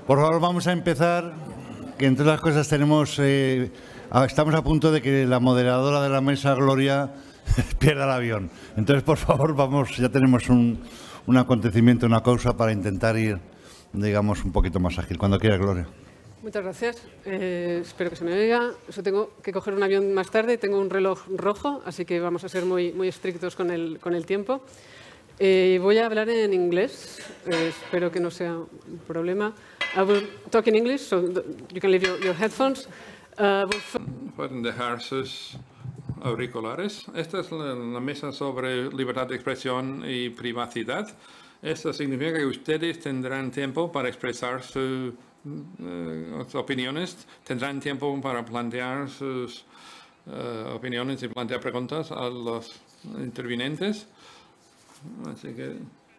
Por favor, vamos a empezar, que entre las cosas estamos a punto de que la moderadora de la mesa, Gloria, pierda el avión. Entonces, por favor, ya tenemos un acontecimiento, una causa para intentar ir, digamos, un poquito más ágil. Cuando quiera, Gloria. Muchas gracias. Espero que se me oiga. Yo tengo que coger un avión más tarde, tengo un reloj rojo, así que vamos a ser muy estrictos con el tiempo. Voy a hablar en inglés, espero que no sea un problema. I will talk in English, so you can leave your headphones. Pueden dejar sus auriculares. Esta es la mesa sobre libertad de expresión y privacidad. Esto significa que ustedes tendrán tiempo para expresar sus opiniones, tendrán tiempo para plantear sus opiniones y plantear preguntas a los intervinientes. Así que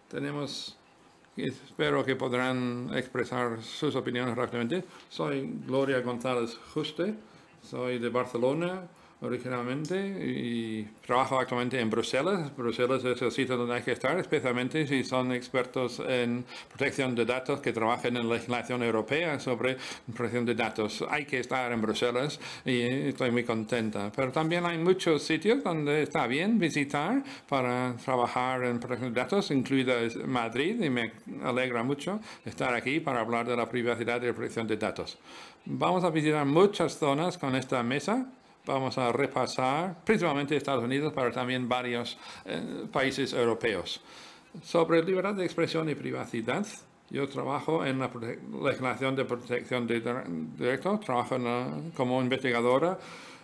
espero que podrán expresar sus opiniones rápidamente. Soy Gloria González Juste, soy de Barcelona originalmente y trabajo actualmente en Bruselas. Bruselas es el sitio donde hay que estar, especialmente si son expertos en protección de datos que trabajan en legislación europea sobre protección de datos. Hay que estar en Bruselas y estoy muy contenta. Pero también hay muchos sitios donde está bien visitar para trabajar en protección de datos, incluida Madrid, y me alegra mucho estar aquí para hablar de la privacidad y la protección de datos. Vamos a visitar muchas zonas con esta mesa. Vamos a repasar principalmente Estados Unidos, pero también varios países europeos. Sobre libertad de expresión y privacidad, yo trabajo en la legislación de protección de derechos, trabajo como investigadora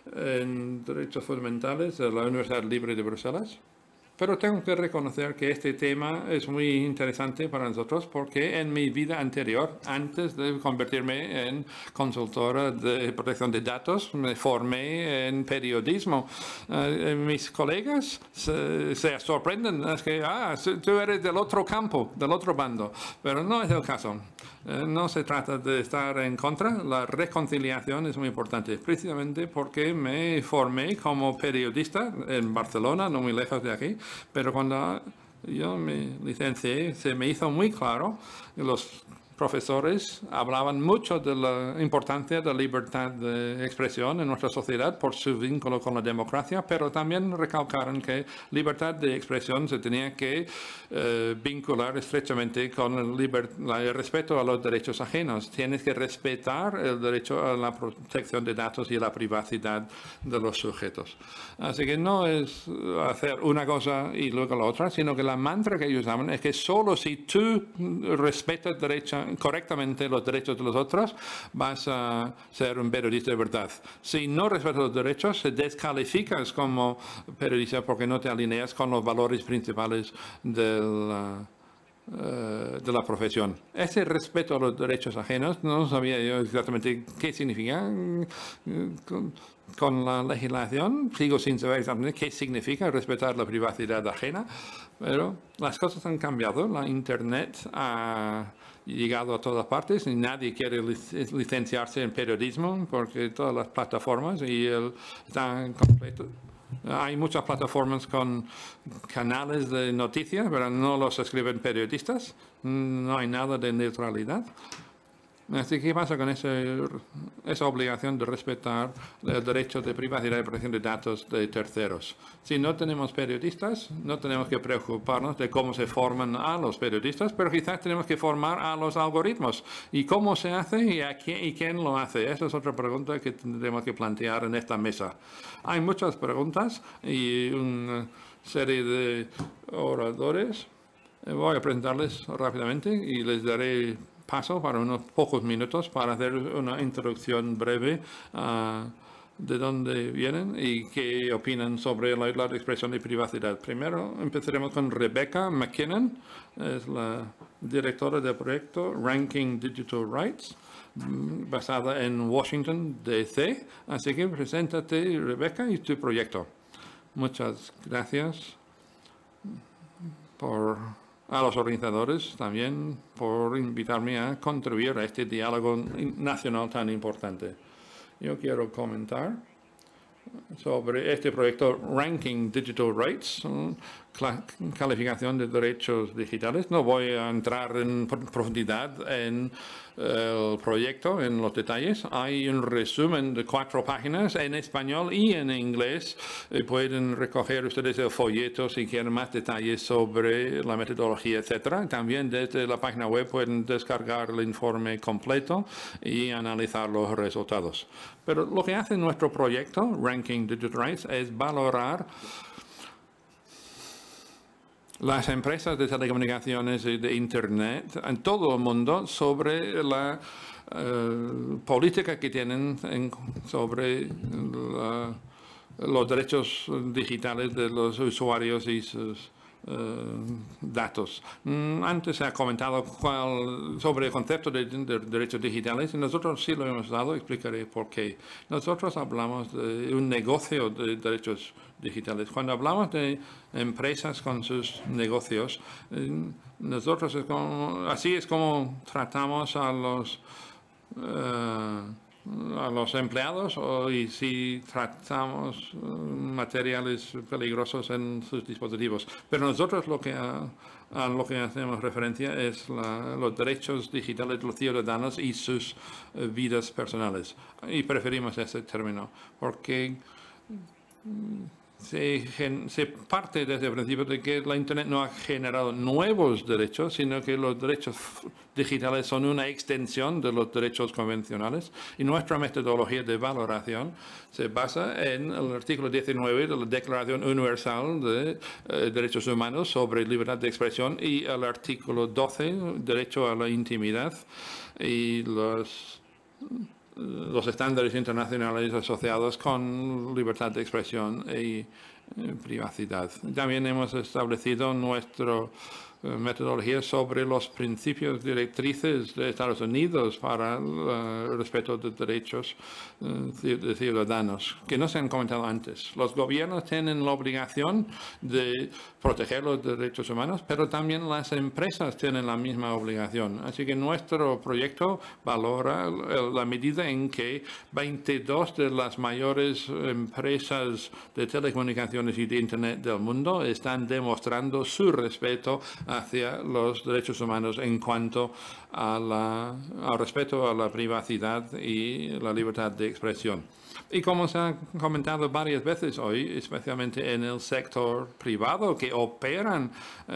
en derechos fundamentales de la Universidad Libre de Bruselas. Pero tengo que reconocer que este tema es muy interesante para nosotros porque en mi vida anterior, antes de convertirme en consultora de protección de datos, me formé en periodismo. Mis colegas se sorprenden, es que tú eres del otro campo, del otro bando, pero no es el caso. No se trata de estar en contra, la reconciliación es muy importante, precisamente porque me formé como periodista en Barcelona, no muy lejos de aquí, pero cuando yo me licencié se me hizo muy claro que los profesores hablaban mucho de la importancia de la libertad de expresión en nuestra sociedad por su vínculo con la democracia, pero también recalcaron que libertad de expresión se tenía que vincular estrechamente con el respeto a los derechos ajenos. Tienes que respetar el derecho a la protección de datos y la privacidad de los sujetos. Así que no es hacer una cosa y luego la otra, sino que la mantra que ellos usaban es que solo si tú respetas correctamente los derechos de los otros, vas a ser un periodista de verdad. Si no respetas los derechos, te descalificas como periodista porque no te alineas con los valores principales de la profesión. Ese respeto a los derechos ajenos, no sabía yo exactamente qué significa. Con la legislación sigo sin saber exactamente qué significa respetar la privacidad ajena, pero las cosas han cambiado. La Internet ha llegado a todas partes y nadie quiere licenciarse en periodismo porque todas las plataformas están completos. Hay muchas plataformas con canales de noticias, pero no los escriben periodistas. No hay nada de neutralidad. Así que, ¿qué pasa con esa obligación de respetar el derecho de privacidad y protección de datos de terceros? Si no tenemos periodistas, no tenemos que preocuparnos de cómo se forman a los periodistas, pero quizás tenemos que formar a los algoritmos. ¿Y cómo se hace y quién lo hace? Esa es otra pregunta que tendremos que plantear en esta mesa. Hay muchas preguntas y una serie de oradores. Voy a presentarles rápidamente y les daré paso para unos pocos minutos para hacer una introducción breve de dónde vienen y qué opinan sobre la expresión de privacidad. Primero empezaremos con Rebecca McKinnon, es la directora del proyecto Ranking Digital Rights, basada en Washington, D.C. Así que preséntate, Rebecca, y tu proyecto. Muchas gracias a los organizadores también por invitarme a contribuir a este diálogo nacional tan importante. Yo quiero comentar sobre este proyecto Ranking Digital Rights. calificación de derechos digitales. No voy a entrar en profundidad en el proyecto, en los detalles. Hay un resumen de 4 páginas en español y en inglés. Pueden recoger ustedes el folleto si quieren más detalles sobre la metodología, etc. También desde la página web pueden descargar el informe completo y analizar los resultados. Pero lo que hace nuestro proyecto, Ranking Digital Rights, es valorar las empresas de telecomunicaciones y de Internet en todo el mundo sobre la política que tienen sobre los derechos digitales de los usuarios y sus datos. Antes se ha comentado sobre el concepto de derechos digitales y nosotros sí lo hemos dado, explicaré por qué. Nosotros hablamos de un negocio de derechos digitales. Cuando hablamos de empresas con sus negocios, nosotros así es como tratamos a los empleados y si tratamos materiales peligrosos en sus dispositivos. Pero nosotros lo que hacemos referencia es los derechos digitales de los ciudadanos y sus vidas personales. Y preferimos ese término porque se parte desde el principio de que la Internet no ha generado nuevos derechos, sino que los derechos digitales son una extensión de los derechos convencionales y nuestra metodología de valoración se basa en el artículo 19 de la Declaración Universal de Derechos Humanos sobre libertad de expresión y el artículo 12, derecho a la intimidad, y los estándares internacionales asociados con libertad de expresión y privacidad. También hemos establecido nuestra metodología sobre los principios directrices de Estados Unidos para el respeto de derechos de ciudadanos, que no se han comentado antes. Los gobiernos tienen la obligación de proteger los derechos humanos, pero también las empresas tienen la misma obligación. Así que nuestro proyecto valora la medida en que 22 de las mayores empresas de telecomunicaciones y de Internet del mundo están demostrando su respeto hacia los derechos humanos en cuanto al respeto a la privacidad y la libertad de expresión. Y como se ha comentado varias veces hoy, especialmente en el sector privado que operan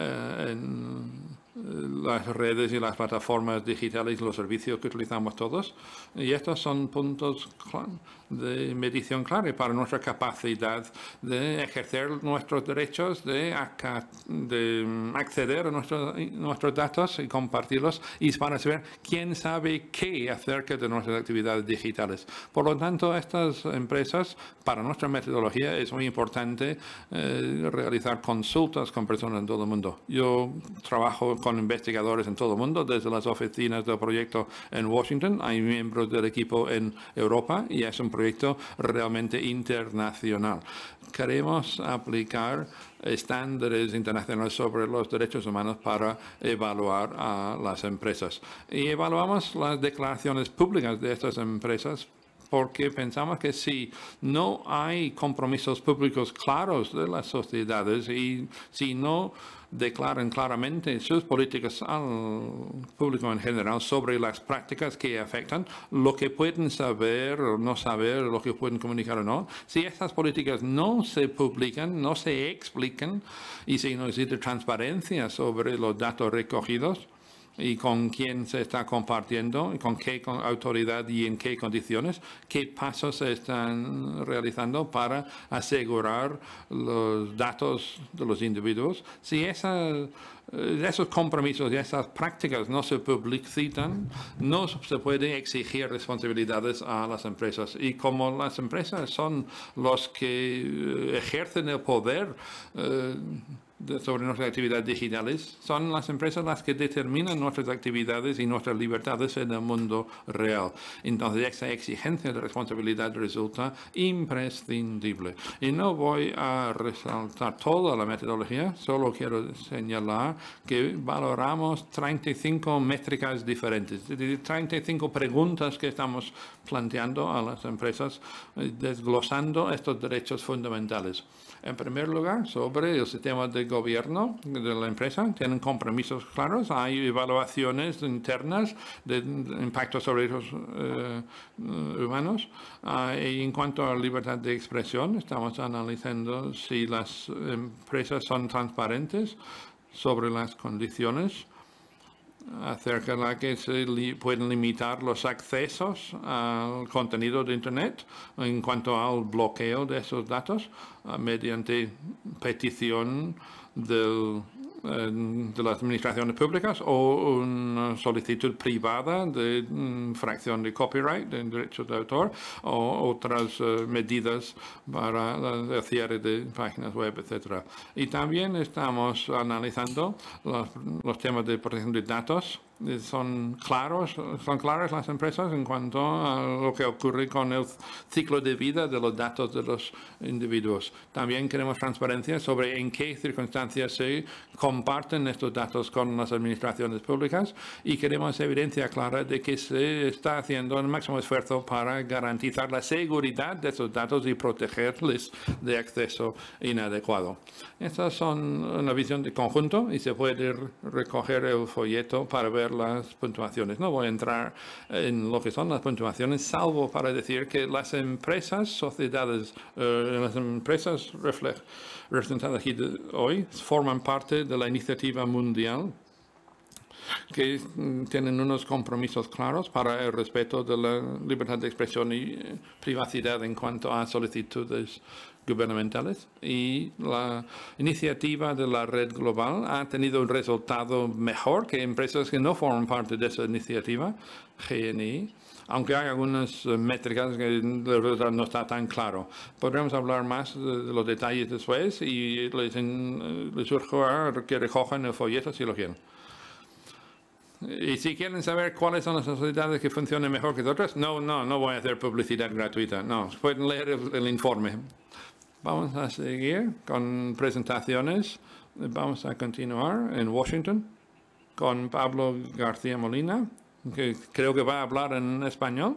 en las redes y las plataformas digitales y los servicios que utilizamos todos. Y estos son puntos de medición clave para nuestra capacidad de ejercer nuestros derechos, de acceder a nuestros datos y compartirlos, y para saber quién sabe qué acerca de nuestras actividades digitales. Por lo tanto, estas empresas, para nuestra metodología, es muy importante realizar consultas con personas en todo el mundo. Yo trabajo con investigadores en todo el mundo, desde las oficinas del proyecto en Washington. Hay miembros del equipo en Europa y es un proyecto realmente internacional. Queremos aplicar estándares internacionales sobre los derechos humanos para evaluar a las empresas. Y evaluamos las declaraciones públicas de estas empresas porque pensamos que si no hay compromisos públicos claros de las sociedades y si no declaran claramente sus políticas al público en general sobre las prácticas que afectan, lo que pueden saber o no saber, lo que pueden comunicar o no, si estas políticas no se publican, no se explican y si no existe transparencia sobre los datos recogidos, y con quién se está compartiendo, con qué autoridad y en qué condiciones, qué pasos se están realizando para asegurar los datos de los individuos. Si esos compromisos y esas prácticas no se publicitan, no se puede exigir responsabilidades a las empresas. Y como las empresas son los que ejercen el poder sobre nuestras actividades digitales, son las empresas las que determinan nuestras actividades y nuestras libertades en el mundo real. Entonces, esa exigencia de responsabilidad resulta imprescindible. Y no voy a resaltar toda la metodología, solo quiero señalar que valoramos 35 métricas diferentes, 35 preguntas que estamos planteando a las empresas, desglosando estos derechos fundamentales. En primer lugar, sobre el sistema de gobierno de la empresa, tienen compromisos claros, hay evaluaciones internas de impacto sobre los humanos. Y en cuanto a libertad de expresión, estamos analizando si las empresas son transparentes sobre las condiciones acerca de la que se pueden limitar los accesos al contenido de Internet en cuanto al bloqueo de esos datos mediante petición de las administraciones públicas o una solicitud privada de fracción de copyright, de derechos de autor, o otras medidas para el cierre de páginas web, etc. Y también estamos analizando los temas de protección de datos. Son claras las empresas en cuanto a lo que ocurre con el ciclo de vida de los datos de los individuos. También queremos transparencia sobre en qué circunstancias se comparten estos datos con las administraciones públicas y queremos evidencia clara de que se está haciendo el máximo esfuerzo para garantizar la seguridad de esos datos y protegerles de acceso inadecuado. Estas son una visión de conjunto y se puede recoger el folleto para ver las puntuaciones. No voy a entrar en lo que son las puntuaciones, salvo para decir que las empresas, sociedades, las empresas representadas aquí hoy forman parte de la iniciativa mundial que tienen unos compromisos claros para el respeto de la libertad de expresión y privacidad en cuanto a solicitudes gubernamentales, y la iniciativa de la red global ha tenido un resultado mejor que empresas que no forman parte de esa iniciativa, GNI, aunque hay algunas métricas que el resultado no está tan claro. Podremos hablar más de los detalles después y les surjo a que recojan el folleto si lo quieren. Y si quieren saber cuáles son las sociedades que funcionan mejor que otras, no voy a hacer publicidad gratuita. No, pueden leer el informe. Vamos a seguir con presentaciones. Vamos a continuar en Washington con Pablo García Molina, que creo que va a hablar en español.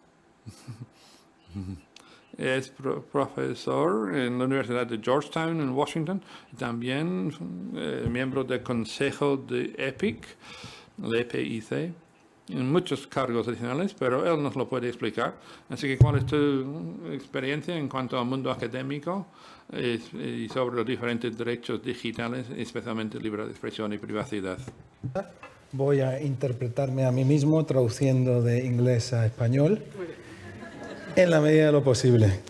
Es profesor en la Universidad de Georgetown en Washington, también miembro del Consejo de EPIC, el EPIC, en muchos cargos adicionales, pero él nos lo puede explicar. Así que, ¿cuál es tu experiencia en cuanto al mundo académico y sobre los diferentes derechos digitales, especialmente libertad de expresión y privacidad? Voy a interpretarme a mí mismo traduciendo de inglés a español en la medida de lo posible.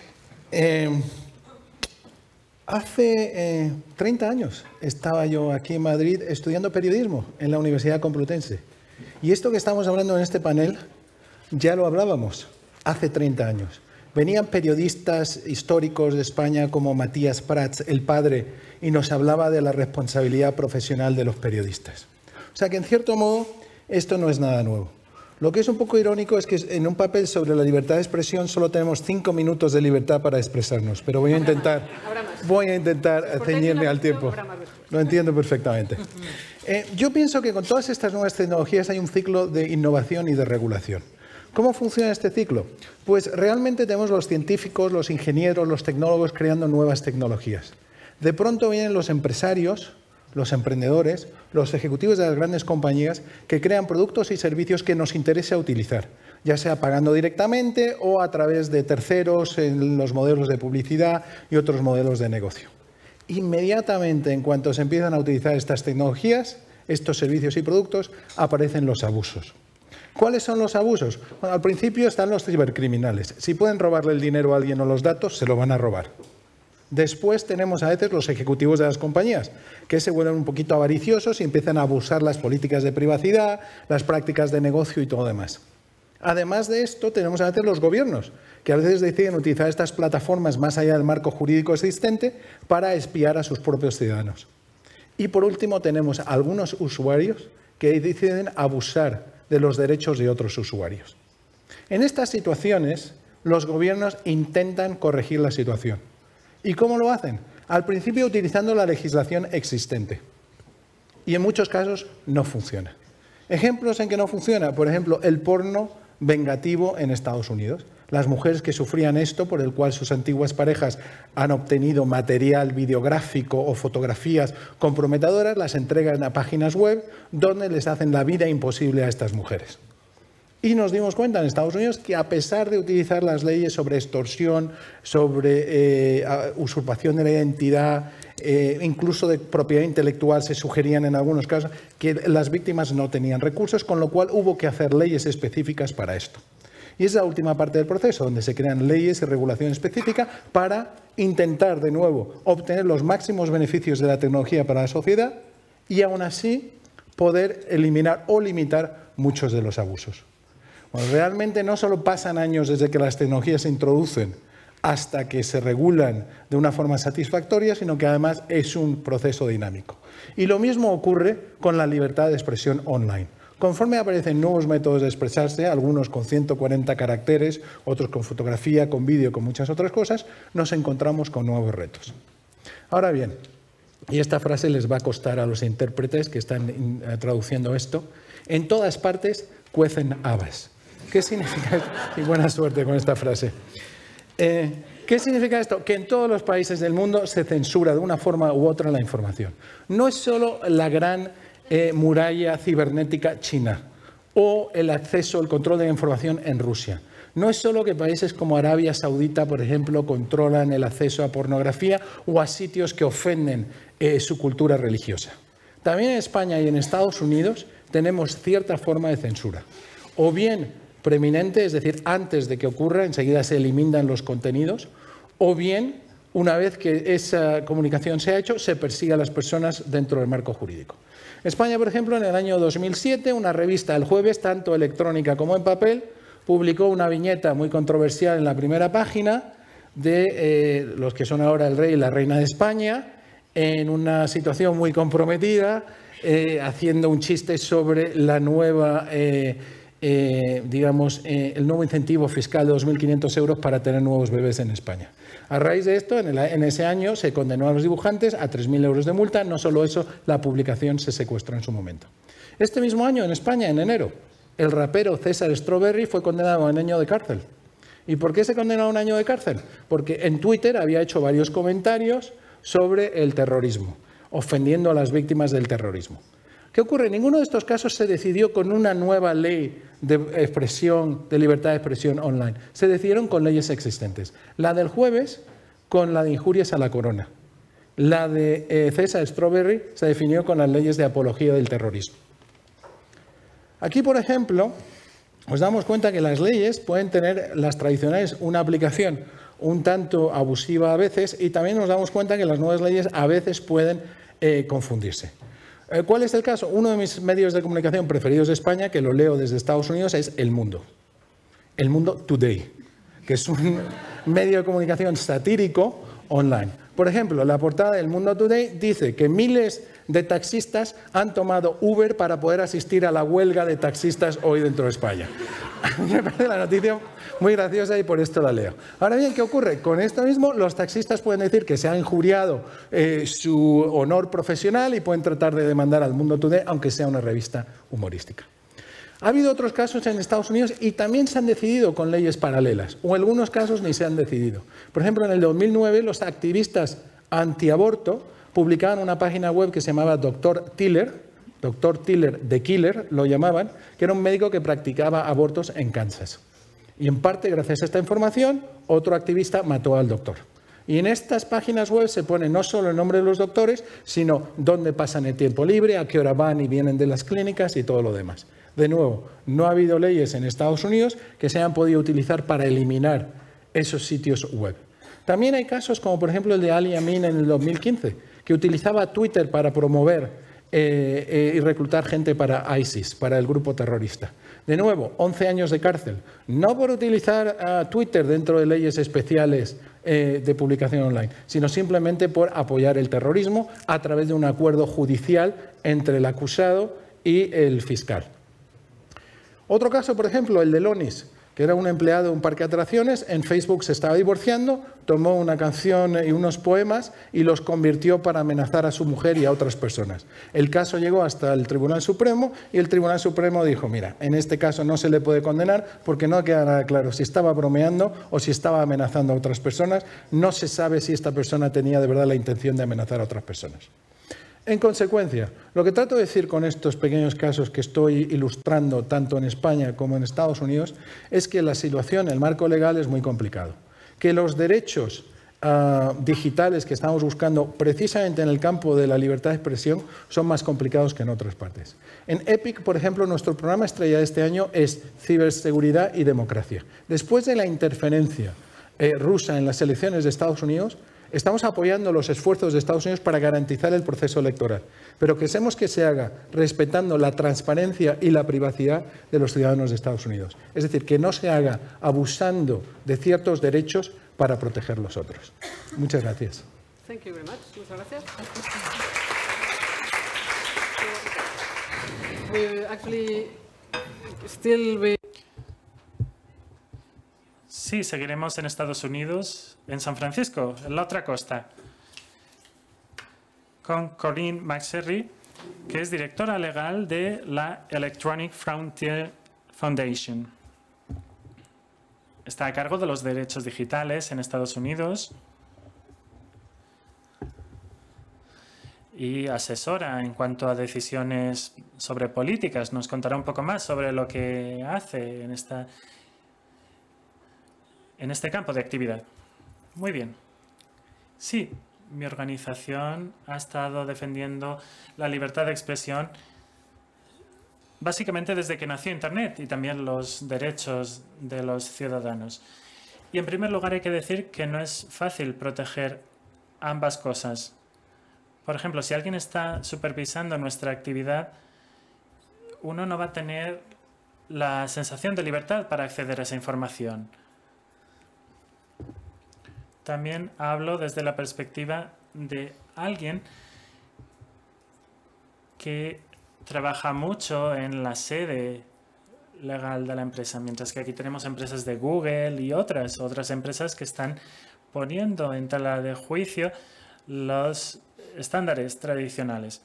Hace 30 años estaba yo aquí en Madrid estudiando periodismo en la Universidad Complutense. Y esto que estamos hablando en este panel ya lo hablábamos hace 30 años. Venían periodistas históricos de España como Matías Prats, el padre, y nos hablaba de la responsabilidad profesional de los periodistas. O sea que, en cierto modo, esto no es nada nuevo. Lo que es un poco irónico es que en un papel sobre la libertad de expresión solo tenemos 5 minutos de libertad para expresarnos, pero voy a intentar ceñirme al tiempo. Lo entiendo perfectamente. Yo pienso que con todas estas nuevas tecnologías hay un ciclo de innovación y de regulación. ¿Cómo funciona este ciclo? Pues realmente tenemos los científicos, los ingenieros, los tecnólogos creando nuevas tecnologías. De pronto vienen los empresarios, los emprendedores, los ejecutivos de las grandes compañías que crean productos y servicios que nos interesa utilizar, ya sea pagando directamente o a través de terceros en los modelos de publicidad y otros modelos de negocio. Inmediatamente, en cuanto se empiezan a utilizar estas tecnologías, estos servicios y productos, aparecen los abusos. ¿Cuáles son los abusos? Bueno, al principio están los cibercriminales. Si pueden robarle el dinero a alguien o los datos, se lo van a robar. Después tenemos a veces los ejecutivos de las compañías, que se vuelven un poquito avariciosos y empiezan a abusar las políticas de privacidad, las prácticas de negocio y todo lo demás. Además de esto, tenemos a veces los gobiernos, que a veces deciden utilizar estas plataformas más allá del marco jurídico existente para espiar a sus propios ciudadanos. Y por último, tenemos algunos usuarios que deciden abusar de los derechos de otros usuarios. En estas situaciones, los gobiernos intentan corregir la situación. ¿Y cómo lo hacen? Al principio utilizando la legislación existente. Y en muchos casos no funciona. Ejemplos en que no funciona, por ejemplo, el porno vengativo en Estados Unidos. Las mujeres que sufrían esto, por el cual sus antiguas parejas han obtenido material videográfico o fotografías comprometedoras, las entregan a páginas web donde les hacen la vida imposible a estas mujeres. Y nos dimos cuenta en Estados Unidos que a pesar de utilizar las leyes sobre extorsión, sobre usurpación de la identidad, incluso de propiedad intelectual, se sugerían en algunos casos que las víctimas no tenían recursos, con lo cual hubo que hacer leyes específicas para esto. Y es la última parte del proceso, donde se crean leyes y regulación específica para intentar, de nuevo, obtener los máximos beneficios de la tecnología para la sociedad y, aún así, poder eliminar o limitar muchos de los abusos. Bueno, realmente no solo pasan años desde que las tecnologías se introducen hasta que se regulan de una forma satisfactoria, sino que además es un proceso dinámico. Y lo mismo ocurre con la libertad de expresión online. Conforme aparecen nuevos métodos de expresarse, algunos con 140 caracteres, otros con fotografía, con vídeo, con muchas otras cosas, nos encontramos con nuevos retos. Ahora bien, y esta frase les va a costar a los intérpretes que están traduciendo esto, en todas partes cuecen habas. ¿Qué significa esto? Y buena suerte con esta frase. ¿Qué significa esto? Que en todos los países del mundo se censura de una forma u otra la información. No es solo la gran muralla cibernética china o el acceso, el control de la información en Rusia. No es solo que países como Arabia Saudita, por ejemplo, controlan el acceso a pornografía o a sitios que ofenden su cultura religiosa. También en España y en Estados Unidos tenemos cierta forma de censura. O bien preeminente, es decir, antes de que ocurra, enseguida se eliminan los contenidos, o bien, una vez que esa comunicación se ha hecho, se persigue a las personas dentro del marco jurídico. España, por ejemplo, en el año 2007, una revista El Jueves, tanto electrónica como en papel, publicó una viñeta muy controversial en la primera página de los que son ahora el rey y la reina de España, en una situación muy comprometida, haciendo un chiste sobre la nueva, el nuevo incentivo fiscal de 2.500 euros para tener nuevos bebés en España. A raíz de esto, en ese año se condenó a los dibujantes a 3.000 euros de multa. No solo eso, la publicación se secuestró en su momento. Este mismo año, en España, en enero, el rapero César Strawberry fue condenado a un año de cárcel. ¿Y por qué se condenó a un año de cárcel? Porque en Twitter había hecho varios comentarios sobre el terrorismo, ofendiendo a las víctimas del terrorismo. ¿Qué ocurre? Ninguno de estos casos se decidió con una nueva ley de expresión, de libertad de expresión online. Se decidieron con leyes existentes. La del Jueves con la de injurias a la corona. La de César Strawberry se definió con las leyes de apología del terrorismo. Aquí, por ejemplo, nos damos cuenta que las leyes pueden tener, las tradicionales, una aplicación un tanto abusiva a veces, y también nos damos cuenta que las nuevas leyes a veces pueden confundirse. ¿Cuál es el caso? Uno de mis medios de comunicación preferidos de España, que lo leo desde Estados Unidos, es El Mundo. El Mundo Today, que es un medio de comunicación satírico online. Por ejemplo, la portada del Mundo Today dice que miles de taxistas han tomado Uber para poder asistir a la huelga de taxistas hoy dentro de España. Me parece la noticia muy graciosa y por esto la leo. Ahora bien, ¿qué ocurre? Con esto mismo, los taxistas pueden decir que se ha injuriado su honor profesional y pueden tratar de demandar al Mundo Today, aunque sea una revista humorística. Ha habido otros casos en Estados Unidos y también se han decidido con leyes paralelas, o en algunos casos ni se han decidido. Por ejemplo, en el 2009 los activistas antiaborto publicaban una página web que se llamaba Dr. Tiller the Killer, lo llamaban, que era un médico que practicaba abortos en Kansas. Y en parte, gracias a esta información, otro activista mató al doctor. Y en estas páginas web se pone no solo el nombre de los doctores, sino dónde pasan el tiempo libre, a qué hora van y vienen de las clínicas y todo lo demás. De nuevo, no ha habido leyes en Estados Unidos que se hayan podido utilizar para eliminar esos sitios web. También hay casos como, por ejemplo, el de Ali Amin en el 2015, que utilizaba Twitter para promover y reclutar gente para ISIS, para el grupo terrorista. De nuevo, 11 años de cárcel, no por utilizar Twitter dentro de leyes especiales de publicación online, sino simplemente por apoyar el terrorismo a través de un acuerdo judicial entre el acusado y el fiscal. Otro caso, por ejemplo, el de Lonis, que era un empleado de un parque de atracciones, en Facebook se estaba divorciando, tomó una canción y unos poemas y los convirtió para amenazar a su mujer y a otras personas. El caso llegó hasta el Tribunal Supremo y el Tribunal Supremo dijo, mira, en este caso no se le puede condenar porque no queda nada claro si estaba bromeando o si estaba amenazando a otras personas. No se sabe si esta persona tenía de verdad la intención de amenazar a otras personas. En consecuencia, lo que trato de decir con estos pequeños casos que estoy ilustrando tanto en España como en Estados Unidos es que la situación, el marco legal es muy complicado. Que los derechos digitales que estamos buscando precisamente en el campo de la libertad de expresión son más complicados que en otras partes. En EPIC, por ejemplo, nuestro programa estrella de este año es ciberseguridad y democracia. Después de la interferencia rusa en las elecciones de Estados Unidos, estamos apoyando los esfuerzos de Estados Unidos para garantizar el proceso electoral, pero queremos que se haga respetando la transparencia y la privacidad de los ciudadanos de Estados Unidos. Es decir, que no se haga abusando de ciertos derechos para proteger los otros. Muchas gracias. Thank you very much. Muchas gracias. We actually still Sí, seguiremos en Estados Unidos, en San Francisco, en la otra costa, con Corinne McSherry, que es directora legal de la Electronic Frontier Foundation. Está a cargo de los derechos digitales en Estados Unidos y asesora en cuanto a decisiones sobre políticas. Nos contará un poco más sobre lo que hace en este campo de actividad. Muy bien. Sí, mi organización ha estado defendiendo la libertad de expresión básicamente desde que nació Internet y también los derechos de los ciudadanos. Y en primer lugar hay que decir que no es fácil proteger ambas cosas. Por ejemplo, si alguien está supervisando nuestra actividad, uno no va a tener la sensación de libertad para acceder a esa información. También hablo desde la perspectiva de alguien que trabaja mucho en la sede legal de la empresa, mientras que aquí tenemos empresas de Google y otras empresas que están poniendo en tela de juicio los estándares tradicionales.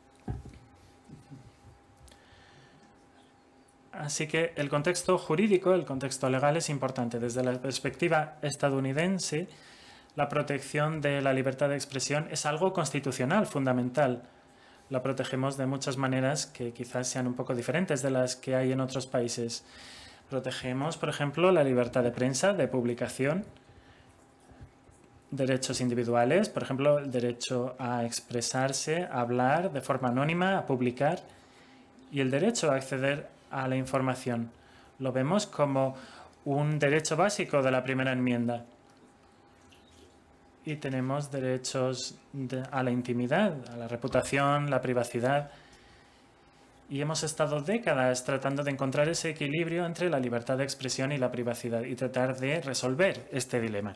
Así que el contexto jurídico, el contexto legal es importante. Desde la perspectiva estadounidense, la protección de la libertad de expresión es algo constitucional, fundamental. La protegemos de muchas maneras que quizás sean un poco diferentes de las que hay en otros países. Protegemos, por ejemplo, la libertad de prensa, de publicación, derechos individuales, por ejemplo, el derecho a expresarse, a hablar de forma anónima, a publicar, y el derecho a acceder a la información. Lo vemos como un derecho básico de la primera enmienda. Y tenemos derechos a la intimidad, a la reputación, la privacidad. Y hemos estado décadas tratando de encontrar ese equilibrio entre la libertad de expresión y la privacidad y tratar de resolver este dilema.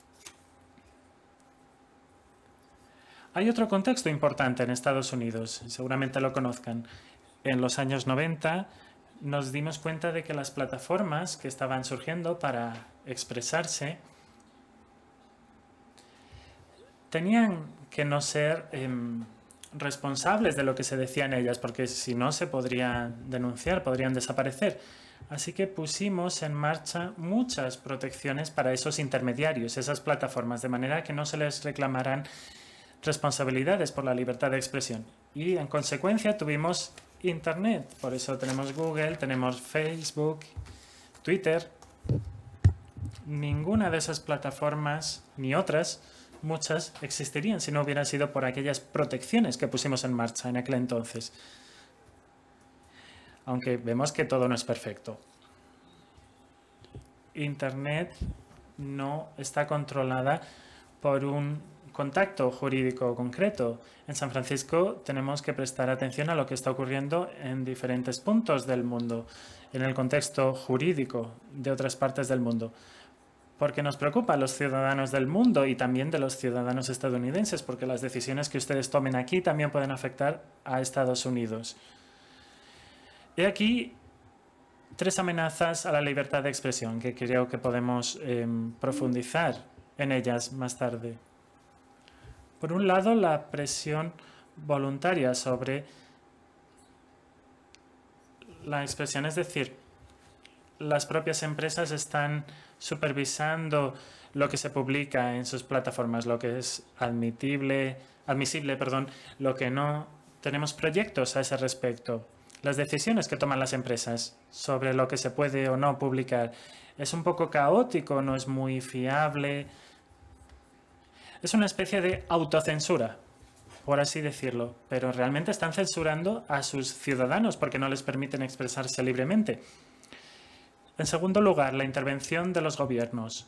Hay otro contexto importante en Estados Unidos, seguramente lo conozcan. En los años 90 nos dimos cuenta de que las plataformas que estaban surgiendo para expresarse tenían que no ser responsables de lo que se decía en ellas, porque si no se podrían denunciar, podrían desaparecer. Así que pusimos en marcha muchas protecciones para esos intermediarios, esas plataformas, de manera que no se les reclamarán responsabilidades por la libertad de expresión. Y en consecuencia tuvimos Internet, por eso tenemos Google, tenemos Facebook, Twitter. Ninguna de esas plataformas, ni otras, muchas, existirían si no hubieran sido por aquellas protecciones que pusimos en marcha en aquel entonces. Aunque vemos que todo no es perfecto. Internet no está controlada por un contacto jurídico concreto. En San Francisco tenemos que prestar atención a lo que está ocurriendo en diferentes puntos del mundo, en el contexto jurídico de otras partes del mundo. Porque nos preocupa a los ciudadanos del mundo y también de los ciudadanos estadounidenses, porque las decisiones que ustedes tomen aquí también pueden afectar a Estados Unidos. He aquí 3 amenazas a la libertad de expresión, que creo que podemos profundizar en ellas más tarde. Por un lado, la presión voluntaria sobre la expresión, es decir, las propias empresas están supervisando lo que se publica en sus plataformas, lo que es admisible, lo que no. Tenemos proyectos a ese respecto. Las decisiones que toman las empresas sobre lo que se puede o no publicar es un poco caótico, no es muy fiable. Es una especie de autocensura, por así decirlo, pero realmente están censurando a sus ciudadanos porque no les permiten expresarse libremente. En segundo lugar, la intervención de los gobiernos.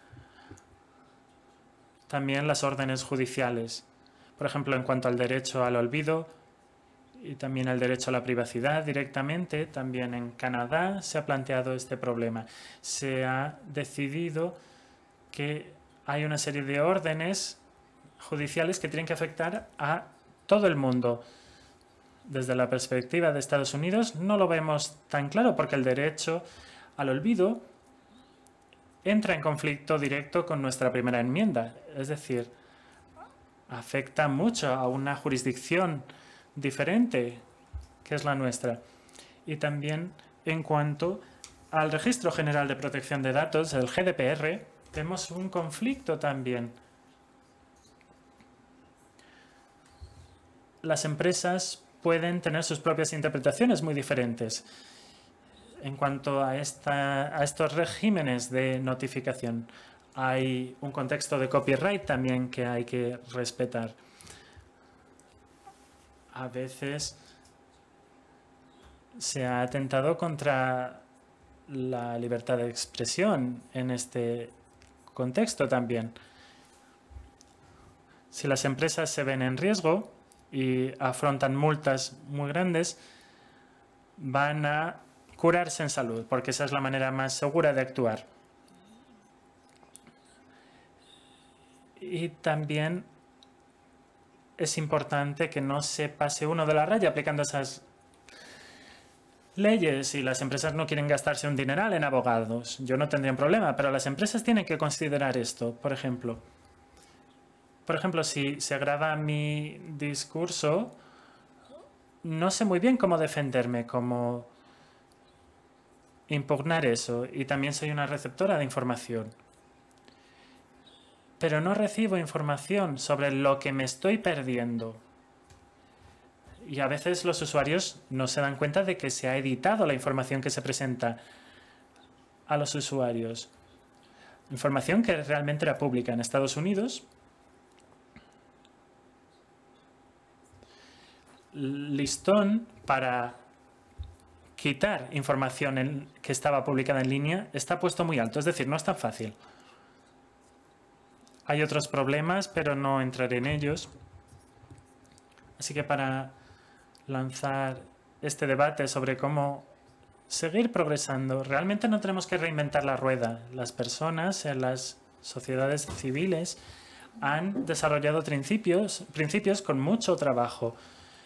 También las órdenes judiciales, por ejemplo, en cuanto al derecho al olvido y también al derecho a la privacidad directamente. También en Canadá se ha planteado este problema. Se ha decidido que hay una serie de órdenes judiciales que tienen que afectar a todo el mundo. Desde la perspectiva de Estados Unidos no lo vemos tan claro porque el derecho al olvido entra en conflicto directo con nuestra primera enmienda. Es decir, afecta mucho a una jurisdicción diferente que es la nuestra. Y también en cuanto al Registro General de Protección de Datos, el GDPR, tenemos un conflicto también. Las empresas pueden tener sus propias interpretaciones muy diferentes en cuanto a estos regímenes de notificación. Hay un contexto de copyright también que hay que respetar. A veces se ha atentado contra la libertad de expresión en este contexto también. Si las empresas se ven en riesgo y afrontan multas muy grandes, van a curarse en salud, porque esa es la manera más segura de actuar. Y también es importante que no se pase uno de la raya aplicando esas leyes. Y las empresas no quieren gastarse un dineral en abogados, yo no tendría un problema, pero las empresas tienen que considerar esto. Por ejemplo, si se graba mi discurso, no sé muy bien cómo defenderme, cómo impugnar eso. Y también soy una receptora de información. Pero no recibo información sobre lo que me estoy perdiendo. Y a veces los usuarios no se dan cuenta de que se ha editado la información que se presenta a los usuarios. Información que realmente era pública en Estados Unidos. Listón para quitar información que estaba publicada en línea está puesto muy alto. Es decir, no es tan fácil. Hay otros problemas, pero no entraré en ellos. Así que para lanzar este debate sobre cómo seguir progresando, realmente no tenemos que reinventar la rueda. Las personas en las sociedades civiles han desarrollado principios con mucho trabajo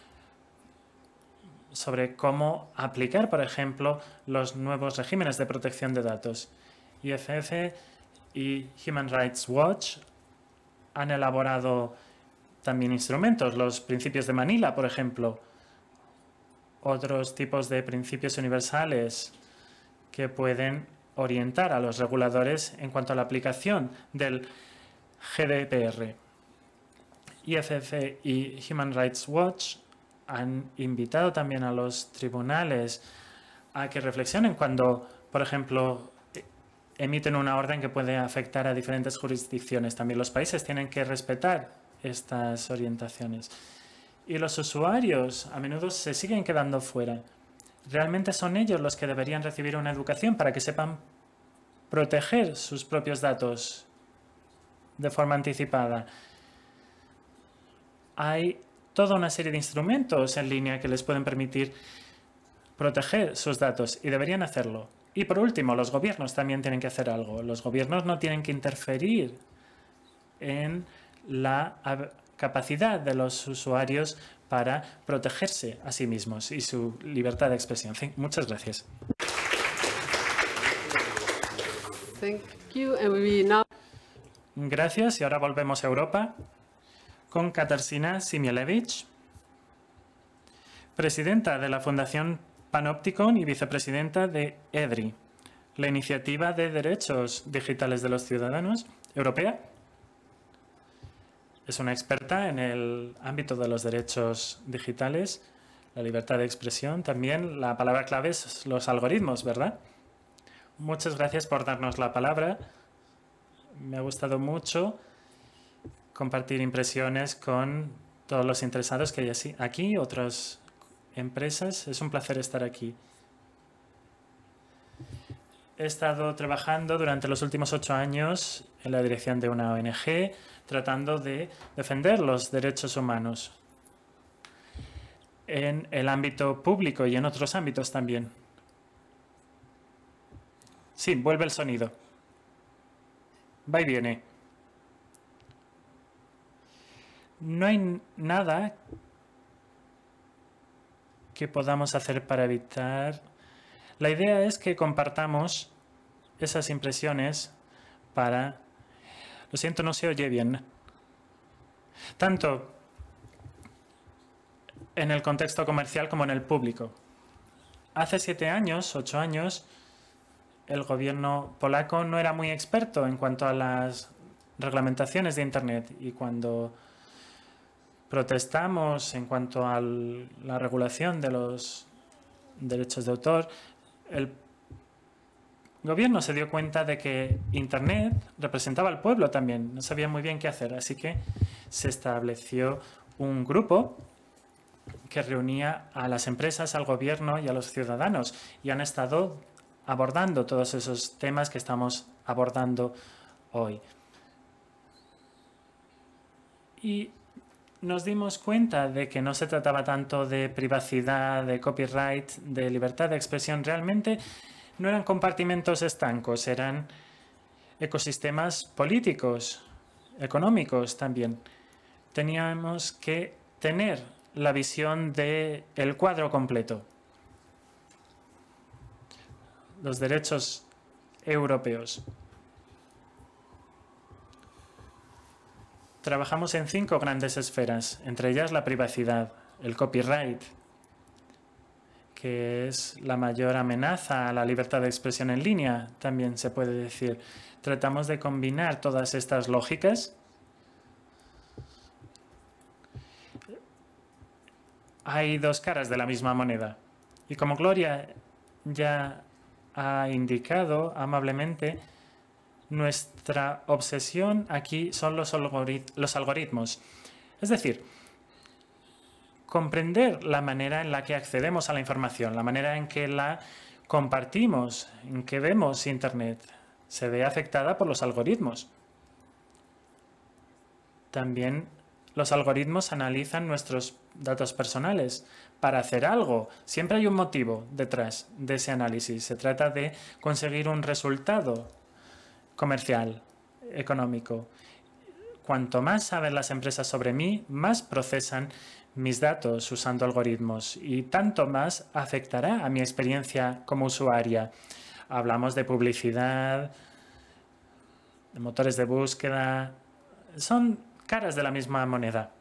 sobre cómo aplicar, por ejemplo, los nuevos regímenes de protección de datos. IFF y Human Rights Watch han elaborado también instrumentos, los principios de Manila, por ejemplo, otros tipos de principios universales que pueden orientar a los reguladores en cuanto a la aplicación del GDPR. IFF y Human Rights Watch han invitado también a los tribunales a que reflexionen cuando, por ejemplo, emiten una orden que puede afectar a diferentes jurisdicciones. También los países tienen que respetar estas orientaciones. Y los usuarios a menudo se siguen quedando fuera. Realmente son ellos los que deberían recibir una educación para que sepan proteger sus propios datos de forma anticipada. Hay toda una serie de instrumentos en línea que les pueden permitir proteger sus datos y deberían hacerlo. Y por último, los gobiernos también tienen que hacer algo. Los gobiernos no tienen que interferir en la capacidad de los usuarios para protegerse a sí mismos y su libertad de expresión. Muchas gracias. Thank you. And we now... Gracias. Y ahora volvemos a Europa con Katarzyna Simielewicz, presidenta de la Fundación Panopticon y vicepresidenta de EDRI, la Iniciativa de Derechos Digitales de los Ciudadanos Europea. Es una experta en el ámbito de los derechos digitales, la libertad de expresión. También la palabra clave es los algoritmos, ¿verdad? Muchas gracias por darnos la palabra. Me ha gustado mucho compartir impresiones con todos los interesados que hay aquí, otras empresas. Es un placer estar aquí. He estado trabajando durante los últimos 8 años en la dirección de una ONG, tratando de defender los derechos humanos en el ámbito público y en otros ámbitos también. Sí, vuelve el sonido. Va y viene. No hay nada que podamos hacer para evitar. La idea es que compartamos esas impresiones para... Lo siento, no se oye bien. Tanto en el contexto comercial como en el público. Hace 7 años, 8 años, el gobierno polaco no era muy experto en cuanto a las reglamentaciones de Internet, y cuando protestamos en cuanto a la regulación de los derechos de autor, el gobierno se dio cuenta de que Internet representaba al pueblo también. No sabía muy bien qué hacer, así que se estableció un grupo que reunía a las empresas, al gobierno y a los ciudadanos, y han estado abordando todos esos temas que estamos abordando hoy. Y nos dimos cuenta de que no se trataba tanto de privacidad, de copyright, de libertad de expresión. Realmente no eran compartimentos estancos, eran ecosistemas políticos, económicos también. Teníamos que tener la visión del cuadro completo. Los derechos europeos. Trabajamos en 5 grandes esferas, entre ellas la privacidad, el copyright, que es la mayor amenaza a la libertad de expresión en línea, también se puede decir. Tratamos de combinar todas estas lógicas. Hay 2 caras de la misma moneda. Y como Gloria ya ha indicado amablemente, nuestra obsesión aquí son los algoritmos. Es decir, comprender la manera en la que accedemos a la información, la manera en que la compartimos, en que vemos Internet, se ve afectada por los algoritmos. También los algoritmos analizan nuestros datos personales para hacer algo. Siempre hay un motivo detrás de ese análisis. Se trata de conseguir un resultado comercial, económico. Cuanto más saben las empresas sobre mí, más procesan mis datos usando algoritmos, y tanto más afectará a mi experiencia como usuaria. Hablamos de publicidad, de motores de búsqueda. Son caras de la misma moneda.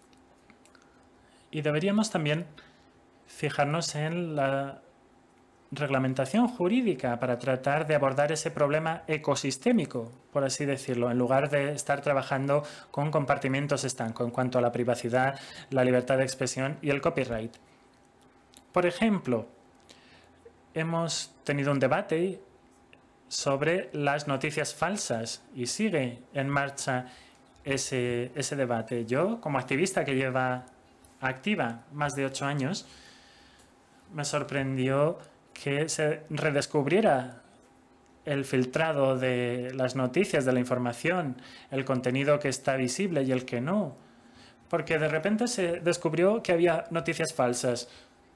Y deberíamos también fijarnos en la reglamentación jurídica para tratar de abordar ese problema ecosistémico, por así decirlo, en lugar de estar trabajando con compartimentos estancos en cuanto a la privacidad, la libertad de expresión y el copyright. Por ejemplo, hemos tenido un debate sobre las noticias falsas y sigue en marcha ese debate. Yo, como activista que lleva activa más de 8 años, me sorprendió que se redescubriera el filtrado de las noticias, de la información, el contenido que está visible y el que no. Porque de repente se descubrió que había noticias falsas.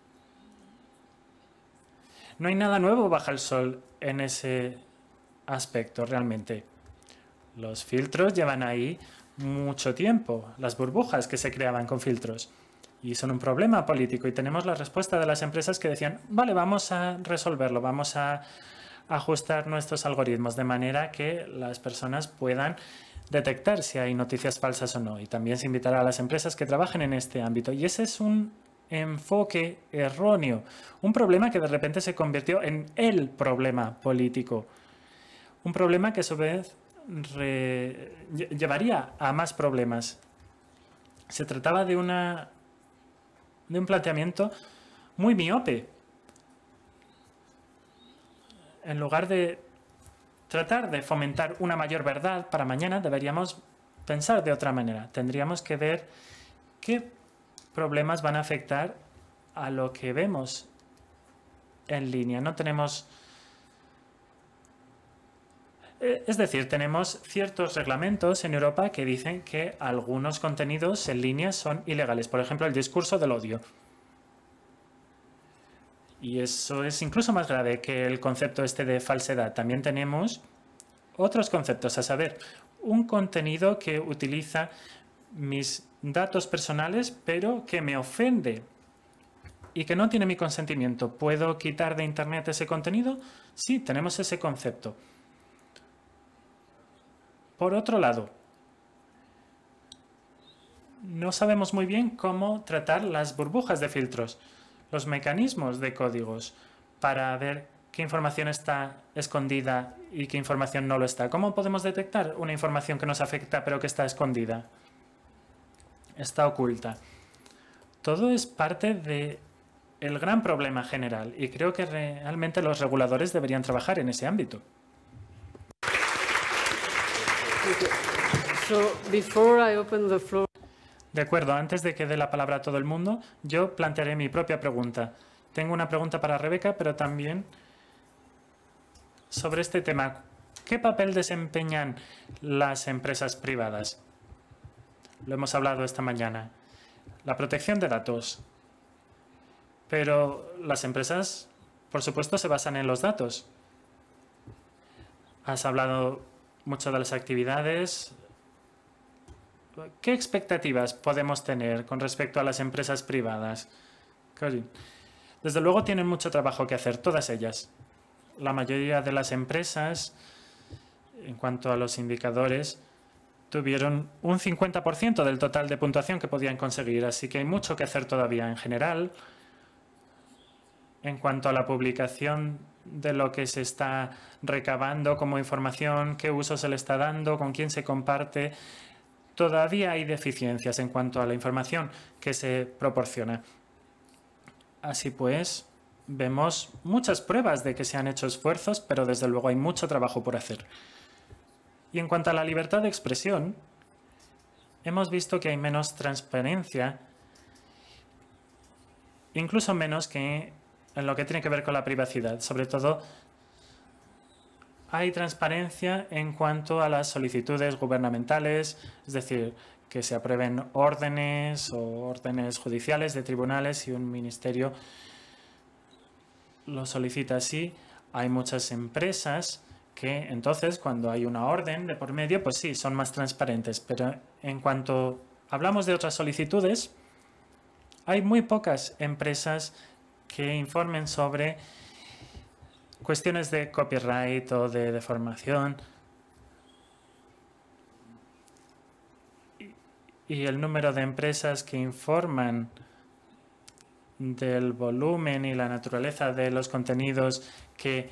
No hay nada nuevo bajo el sol en ese aspecto realmente. Los filtros llevan ahí mucho tiempo, las burbujas que se creaban con filtros. Y son un problema político, y tenemos la respuesta de las empresas que decían, vale, vamos a resolverlo, vamos a ajustar nuestros algoritmos de manera que las personas puedan detectar si hay noticias falsas o no. Y también se invitará a las empresas que trabajen en este ámbito. Y ese es un enfoque erróneo, un problema que de repente se convirtió en el problema político. Un problema que a su vez llevaría a más problemas. Se trataba de un planteamiento muy miope. En lugar de tratar de fomentar una mayor verdad para mañana, deberíamos pensar de otra manera. Tendríamos que ver qué problemas van a afectar a lo que vemos en línea. No tenemos... Es decir, tenemos ciertos reglamentos en Europa que dicen que algunos contenidos en línea son ilegales. Por ejemplo, el discurso del odio. Y eso es incluso más grave que el concepto este de falsedad. También tenemos otros conceptos, a saber, un contenido que utiliza mis datos personales, pero que me ofende y que no tiene mi consentimiento. ¿Puedo quitar de Internet ese contenido? Sí, tenemos ese concepto. Por otro lado, no sabemos muy bien cómo tratar las burbujas de filtros, los mecanismos de códigos para ver qué información está escondida y qué información no lo está. ¿Cómo podemos detectar una información que nos afecta pero que está escondida? Está oculta. Todo es parte del gran problema general y creo que realmente los reguladores deberían trabajar en ese ámbito. De acuerdo, antes de que dé la palabra a todo el mundo, yo plantearé mi propia pregunta. Tengo una pregunta para Rebeca, pero también sobre este tema. ¿Qué papel desempeñan las empresas privadas? Lo hemos hablado esta mañana. La protección de datos. Pero las empresas, por supuesto, se basan en los datos. Has hablado mucho de las actividades. ¿Qué expectativas podemos tener con respecto a las empresas privadas? Desde luego tienen mucho trabajo que hacer, todas ellas. La mayoría de las empresas, en cuanto a los indicadores, tuvieron un 50% del total de puntuación que podían conseguir, así que hay mucho que hacer todavía en general. En cuanto a la publicación de lo que se está recabando como información, qué uso se le está dando, con quién se comparte, todavía hay deficiencias en cuanto a la información que se proporciona. Así pues, vemos muchas pruebas de que se han hecho esfuerzos, pero desde luego hay mucho trabajo por hacer. Y en cuanto a la libertad de expresión, hemos visto que hay menos transparencia, incluso menos que en lo que tiene que ver con la privacidad. Sobre todo, hay transparencia en cuanto a las solicitudes gubernamentales, es decir, que se aprueben órdenes o órdenes judiciales de tribunales y un ministerio lo solicita así. Hay muchas empresas que entonces, cuando hay una orden de por medio, pues sí, son más transparentes. Pero en cuanto hablamos de otras solicitudes, hay muy pocas empresas que informen sobre cuestiones de copyright o de deformación. Y el número de empresas que informan del volumen y la naturaleza de los contenidos que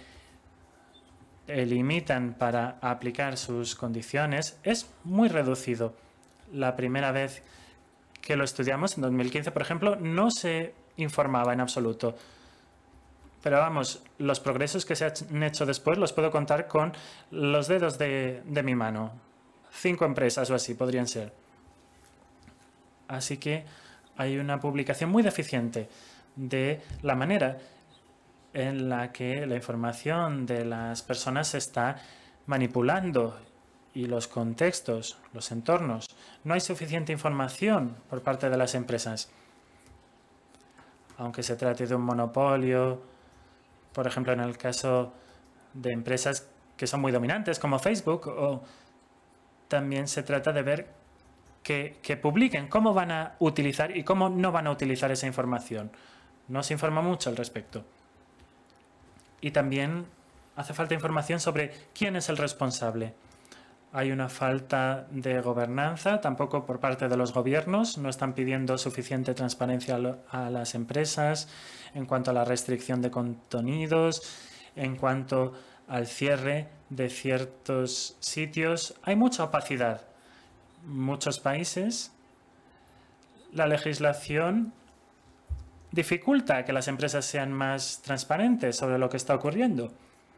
limitan para aplicar sus condiciones es muy reducido. La primera vez que lo estudiamos, en 2015, por ejemplo, no se informaba en absoluto. Pero vamos, los progresos que se han hecho después los puedo contar con los dedos de mi mano. 5 empresas o así podrían ser. Así que hay una publicación muy deficiente de la manera en la que la información de las personas se está manipulando y los contextos, los entornos. No hay suficiente información por parte de las empresas. Aunque se trate de un monopolio, por ejemplo, en el caso de empresas que son muy dominantes como Facebook, o también se trata de ver que publiquen cómo van a utilizar y cómo no van a utilizar esa información. No se informa mucho al respecto. Y también hace falta información sobre quién es el responsable. Hay una falta de gobernanza, tampoco por parte de los gobiernos. No están pidiendo suficiente transparencia a las empresas en cuanto a la restricción de contenidos, en cuanto al cierre de ciertos sitios. Hay mucha opacidad. En muchos países la legislación dificulta que las empresas sean más transparentes sobre lo que está ocurriendo.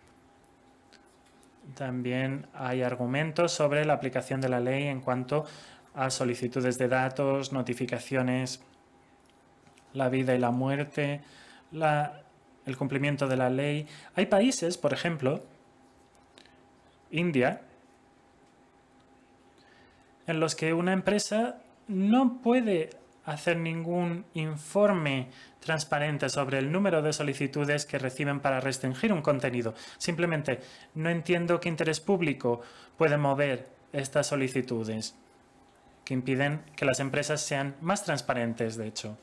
También hay argumentos sobre la aplicación de la ley en cuanto a solicitudes de datos, notificaciones, la vida y la muerte, el cumplimiento de la ley. Hay países, por ejemplo, India, en los que una empresa no puede hacer ningún informe transparente sobre el número de solicitudes que reciben para restringir un contenido. Simplemente no entiendo qué interés público puede mover estas solicitudes que impiden que las empresas sean más transparentes, de hecho.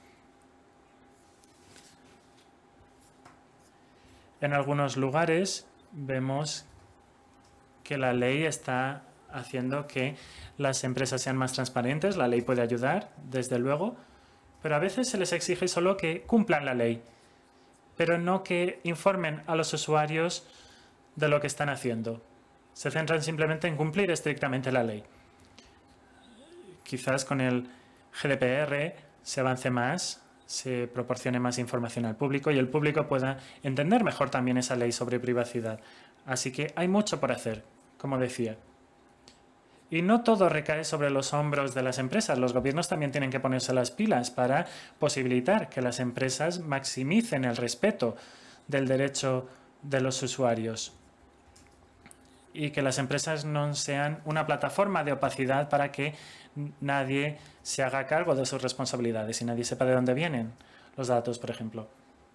En algunos lugares vemos que la ley está haciendo que las empresas sean más transparentes. La ley puede ayudar, desde luego, pero a veces se les exige solo que cumplan la ley, pero no que informen a los usuarios de lo que están haciendo. Se centran simplemente en cumplir estrictamente la ley. Quizás con el GDPR se avance más, se proporcione más información al público y el público pueda entender mejor también esa ley sobre privacidad. Así que hay mucho por hacer, como decía. Y no todo recae sobre los hombros de las empresas. Los gobiernos también tienen que ponerse las pilas para posibilitar que las empresas maximicen el respeto del derecho de los usuarios y que las empresas no sean una plataforma de opacidad para que nadie se haga cargo de sus responsabilidades y nadie sepa de dónde vienen los datos, por ejemplo.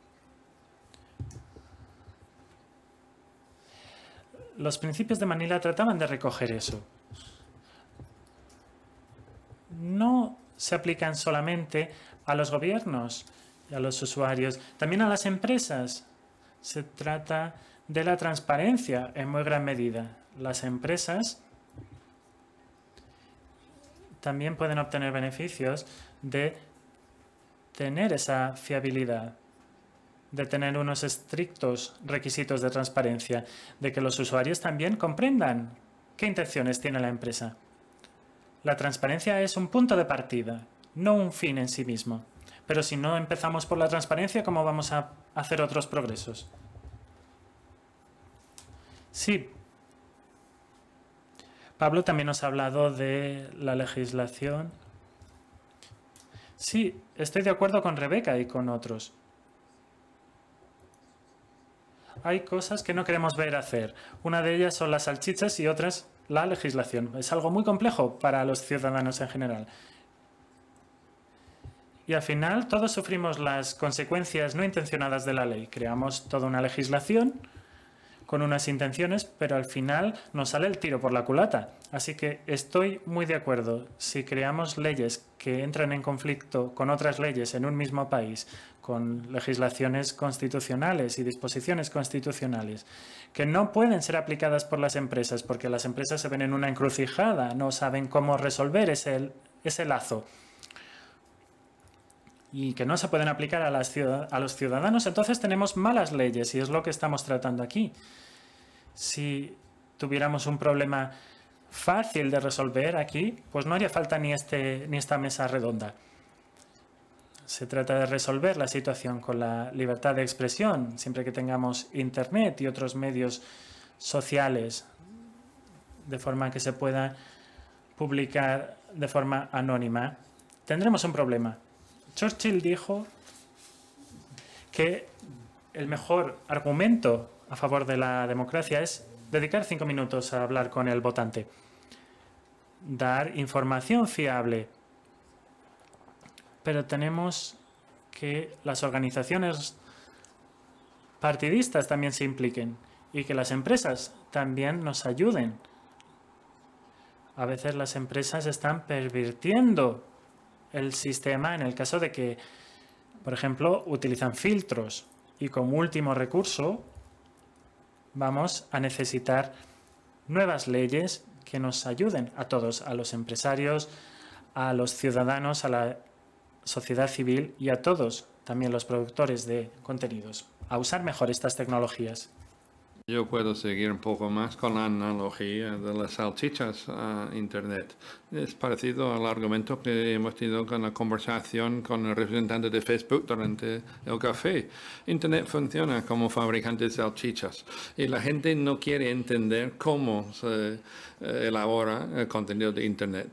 Los principios de Manila trataban de recoger eso. No se aplican solamente a los gobiernos y a los usuarios, también a las empresas. Se trata de la transparencia en muy gran medida. Las empresas también pueden obtener beneficios de tener esa fiabilidad, de tener unos estrictos requisitos de transparencia, de que los usuarios también comprendan qué intenciones tiene la empresa. La transparencia es un punto de partida, no un fin en sí mismo. Pero si no empezamos por la transparencia, ¿cómo vamos a hacer otros progresos? Sí. Pablo también nos ha hablado de la legislación. Sí, estoy de acuerdo con Rebeca y con otros. Hay cosas que no queremos ver hacer. Una de ellas son las salchichas y otras la legislación. Es algo muy complejo para los ciudadanos en general. Y al final todos sufrimos las consecuencias no intencionadas de la ley. Creamos toda una legislación con unas intenciones, pero al final nos sale el tiro por la culata. Así que estoy muy de acuerdo. Si creamos leyes que entran en conflicto con otras leyes en un mismo país, con legislaciones constitucionales y disposiciones constitucionales, que no pueden ser aplicadas por las empresas, porque las empresas se ven en una encrucijada, no saben cómo resolver ese lazo, y que no se pueden aplicar a los ciudadanos, entonces tenemos malas leyes y es lo que estamos tratando aquí. Si tuviéramos un problema fácil de resolver aquí, pues no haría falta ni esta mesa redonda. Se trata de resolver la situación con la libertad de expresión, siempre que tengamos Internet y otros medios sociales, de forma que se pueda publicar de forma anónima, tendremos un problema. Churchill dijo que el mejor argumento a favor de la democracia es dedicar 5 minutos a hablar con el votante, dar información fiable. Pero tenemos que las organizaciones partidistas también se impliquen y que las empresas también nos ayuden. A veces las empresas están pervirtiendo el sistema en el caso de que, por ejemplo, utilizan filtros y como último recurso vamos a necesitar nuevas leyes que nos ayuden a todos, a los empresarios, a los ciudadanos, a la sociedad civil y a todos, también los productores de contenidos, a usar mejor estas tecnologías. Yo puedo seguir un poco más con la analogía de las salchichas a Internet. Es parecido al argumento que hemos tenido con la conversación con el representante de Facebook durante el café. Internet funciona como fabricante de salchichas y la gente no quiere entender cómo se elabora el contenido de Internet.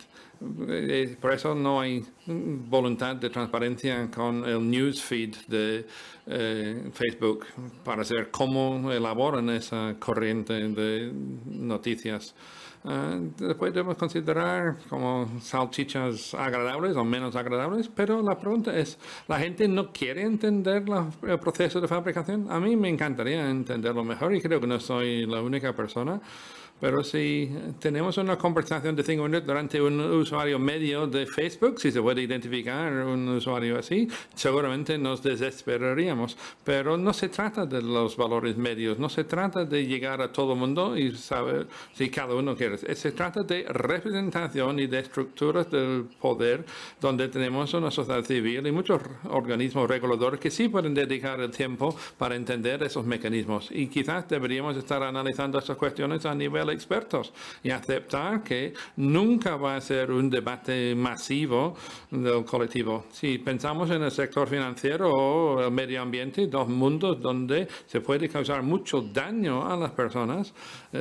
Por eso no hay voluntad de transparencia con el newsfeed de Facebook para saber cómo elaboran esa corriente de noticias. Después debemos considerar como salchichas agradables o menos agradables, pero la pregunta es, ¿la gente no quiere entender el proceso de fabricación? A mí me encantaría entenderlo mejor y creo que no soy la única persona. Pero si tenemos una conversación de 5 minutos durante un usuario medio de Facebook, si se puede identificar un usuario así, seguramente nos desesperaríamos. Pero no se trata de los valores medios, no se trata de llegar a todo el mundo y saber si cada uno quiere. Se trata de representación y de estructuras del poder, donde tenemos una sociedad civil y muchos organismos reguladores que sí pueden dedicar el tiempo para entender esos mecanismos. Y quizás deberíamos estar analizando estas cuestiones a nivel expertos y aceptar que nunca va a ser un debate masivo del colectivo. Si pensamos en el sector financiero o el medio ambiente, dos mundos donde se puede causar mucho daño a las personas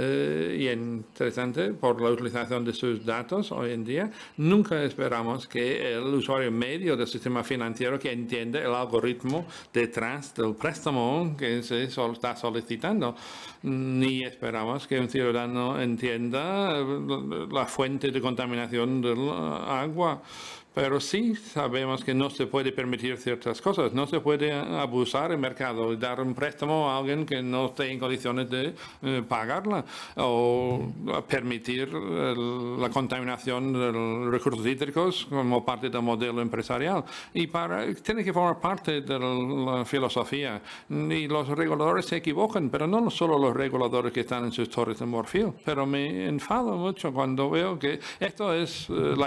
y interesante por la utilización de sus datos hoy en día, nunca esperamos que el usuario medio del sistema financiero que entiende el algoritmo detrás del préstamo que se está solicitando, ni esperamos que un ciudadano entienda la fuente de contaminación del agua. Pero sí sabemos que no se puede permitir ciertas cosas, no se puede abusar el mercado y dar un préstamo a alguien que no esté en condiciones de pagarla o permitir la contaminación de los recursos hídricos como parte del modelo empresarial. Y tiene que formar parte de la filosofía. Y los reguladores se equivocan, pero no solo los reguladores que están en sus torres de marfil. Pero me enfado mucho cuando veo que esto es,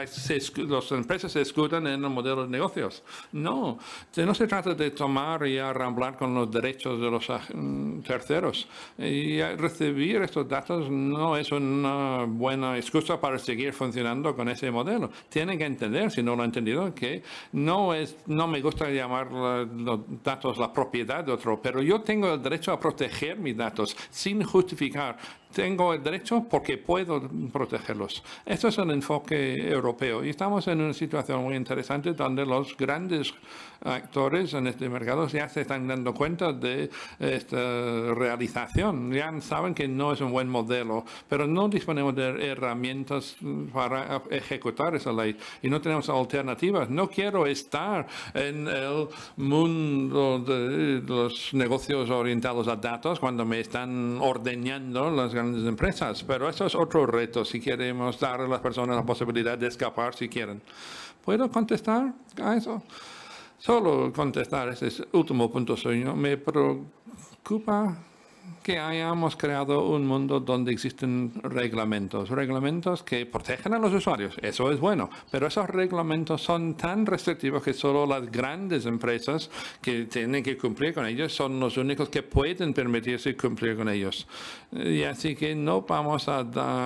las empresas se escudan en el modelo de negocios. No se trata de tomar y arramblar con los derechos de los terceros. Y recibir estos datos no es una buena excusa para seguir funcionando con ese modelo. Tienen que entender, si no lo han entendido, que no me gusta llamar los datos la propiedad de otro, pero yo tengo el derecho a proteger mis datos sin justificar. Tengo el derecho porque puedo protegerlos. Esto es el enfoque europeo y estamos en una situación muy interesante donde los grandes actores en este mercado ya se están dando cuenta de esta realización. Ya saben que no es un buen modelo, pero no disponemos de herramientas para ejecutar esa ley y no tenemos alternativas. No quiero estar en el mundo de los negocios orientados a datos cuando me están ordeñando las grandes empresas, pero eso es otro reto si queremos dar a las personas la posibilidad de escapar si quieren. ¿Puedo contestar a eso? Solo contestar ese último punto suyo. Me preocupa que hayamos creado un mundo donde existen reglamentos que protegen a los usuarios. Eso es bueno, pero esos reglamentos son tan restrictivos que solo las grandes empresas que tienen que cumplir con ellos son los únicos que pueden permitirse cumplir con ellos. Y así que no vamos a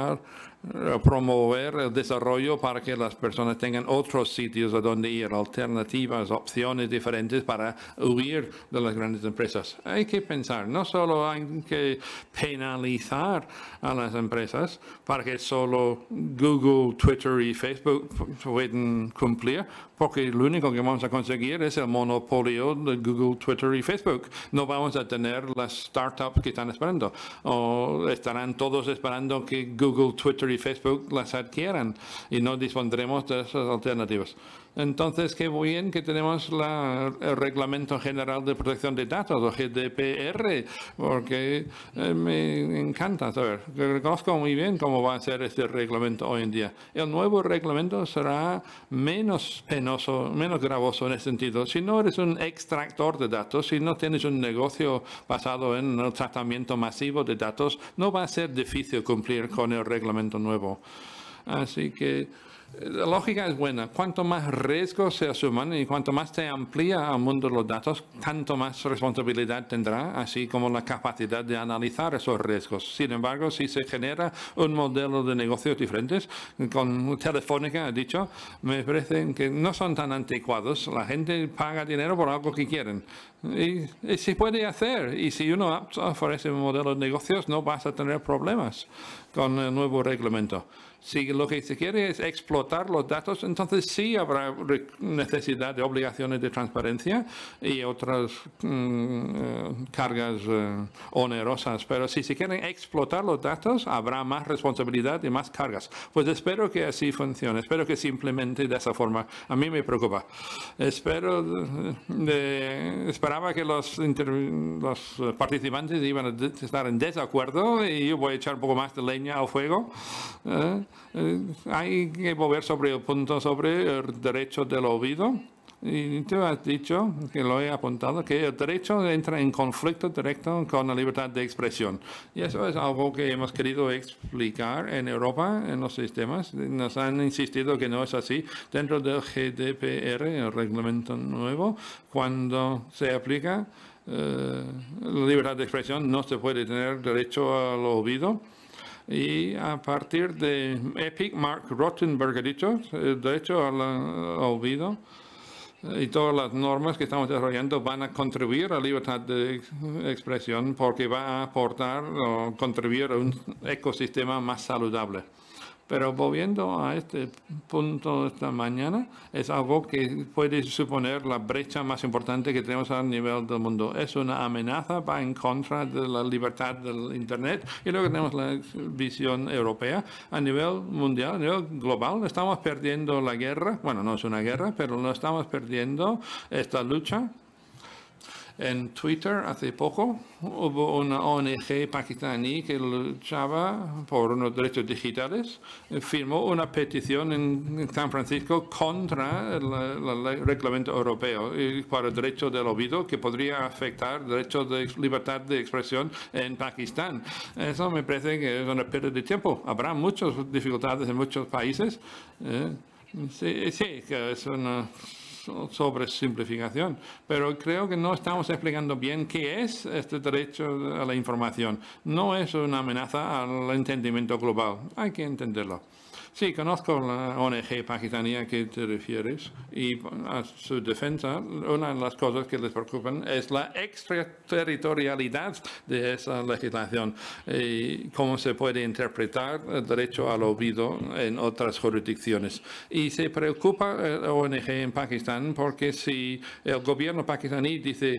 promover el desarrollo para que las personas tengan otros sitios a donde ir, alternativas, opciones diferentes para huir de las grandes empresas. Hay que pensar, no solo hay que penalizar a las empresas para que solo Google, Twitter y Facebook puedan cumplir, porque lo único que vamos a conseguir es el monopolio de Google, Twitter y Facebook. No vamos a tener las startups que están esperando, o estarán todos esperando que Google, Twitter y Facebook las adquieran y no dispondremos de esas alternativas. Entonces, qué bien que tenemos el Reglamento General de Protección de Datos, o GDPR, porque me encanta saber. Reconozco muy bien cómo va a ser este reglamento hoy en día. El nuevo reglamento será menos penoso, menos gravoso en ese sentido. Si no eres un extractor de datos, si no tienes un negocio basado en el tratamiento masivo de datos, no va a ser difícil cumplir con el reglamento nuevo. Así que la lógica es buena. Cuanto más riesgos se asuman y cuanto más se amplía el mundo de los datos, tanto más responsabilidad tendrá, así como la capacidad de analizar esos riesgos. Sin embargo, si se genera un modelo de negocios diferentes, con Telefónica, ha dicho, me parecen que no son tan anticuados. La gente paga dinero por algo que quieren. Y se puede hacer. Y si uno ofrece un modelo de negocios, no vas a tener problemas con el nuevo reglamento. Si lo que se quiere es explotar los datos, entonces sí habrá necesidad de obligaciones de transparencia y otras cargas onerosas. Pero si se quieren explotar los datos, habrá más responsabilidad y más cargas. Pues espero que así funcione, espero que se implemente de esa forma. A mí me preocupa. Esperaba que los participantes iban a estar en desacuerdo y yo voy a echar un poco más de leña al fuego. Hay que volver sobre el punto sobre el derecho del olvido. Y tú has dicho, que lo he apuntado, que el derecho entra en conflicto directo con la libertad de expresión. Y eso es algo que hemos querido explicar en Europa, en los sistemas. Nos han insistido que no es así. Dentro del GDPR, el reglamento nuevo, cuando se aplica la libertad de expresión, no se puede tener derecho al olvido. Y a partir de EPIC, Mark Rottenberg ha dicho, el derecho al olvido y todas las normas que estamos desarrollando van a contribuir a la libertad de expresión porque va a aportar o contribuir a un ecosistema más saludable. Pero volviendo a este punto esta mañana, es algo que puede suponer la brecha más importante que tenemos a nivel del mundo. Es una amenaza, va en contra de la libertad del Internet. Y luego tenemos la visión europea. A nivel mundial, a nivel global, estamos perdiendo la guerra. Bueno, no es una guerra, pero no estamos perdiendo esta lucha. En Twitter, hace poco, hubo una ONG pakistaní que luchaba por unos derechos digitales. Firmó una petición en San Francisco contra el reglamento europeo para el derecho del olvido que podría afectar el derecho de libertad de expresión en Pakistán. Eso me parece que es una pérdida de tiempo. Habrá muchas dificultades en muchos países. Sí, que es una sobre simplificación, pero creo que no estamos explicando bien qué es este derecho a la información. No es una amenaza al entendimiento global, hay que entenderlo. Sí, conozco la ONG pakistaní a que te refieres y a su defensa, una de las cosas que les preocupan es la extraterritorialidad de esa legislación y cómo se puede interpretar el derecho al olvido en otras jurisdicciones. Y se preocupa la ONG en Pakistán porque si el gobierno pakistaní dice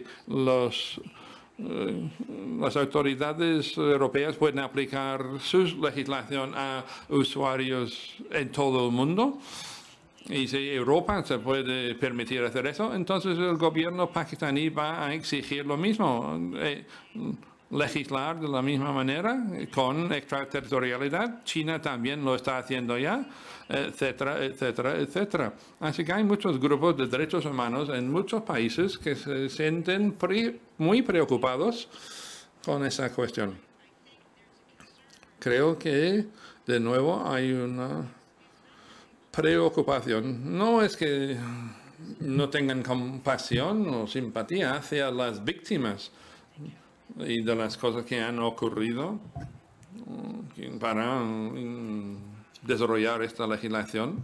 las autoridades europeas pueden aplicar su legislación a usuarios en todo el mundo. Y si Europa se puede permitir hacer eso, entonces el gobierno pakistaní va a exigir lo mismo, legislar de la misma manera con extraterritorialidad. China también lo está haciendo ya, etcétera, etcétera, etcétera. Así que hay muchos grupos de derechos humanos en muchos países que se sienten muy preocupados con esa cuestión. Creo que, de nuevo, hay una preocupación. No es que no tengan compasión o simpatía hacia las víctimas y de las cosas que han ocurrido para desarrollar esta legislación.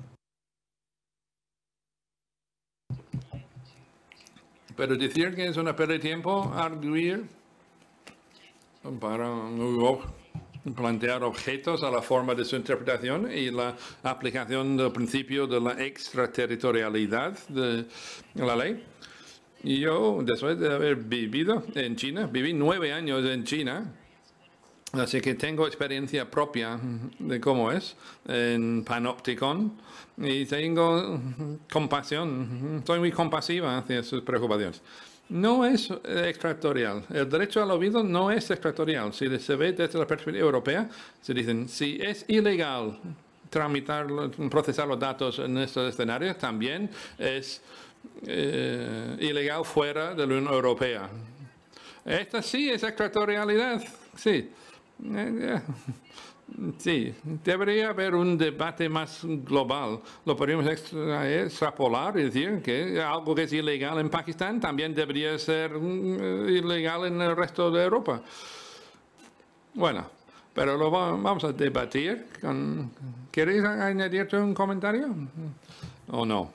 Pero decir que es una pérdida de tiempo, arguir para plantear objetos a la forma de su interpretación y la aplicación del principio de la extraterritorialidad de la ley. Y yo, después de haber vivido en China, viví 9 años en China, Así que tengo experiencia propia de cómo es en Panopticon y tengo compasión, soy muy compasiva hacia sus preocupaciones. No es extractorial. El derecho al oído no es extractorial. Si se ve desde la perspectiva europea, se dicen, si es ilegal procesar los datos en estos escenarios, también es ilegal fuera de la Unión Europea. Esta sí es extractorialidad, sí. Sí, debería haber un debate más global. Lo podríamos extrapolar y decir que algo que es ilegal en Pakistán también debería ser ilegal en el resto de Europa. Bueno, pero lo vamos a debatir. ¿Queréis añadirte un comentario? ¿O no?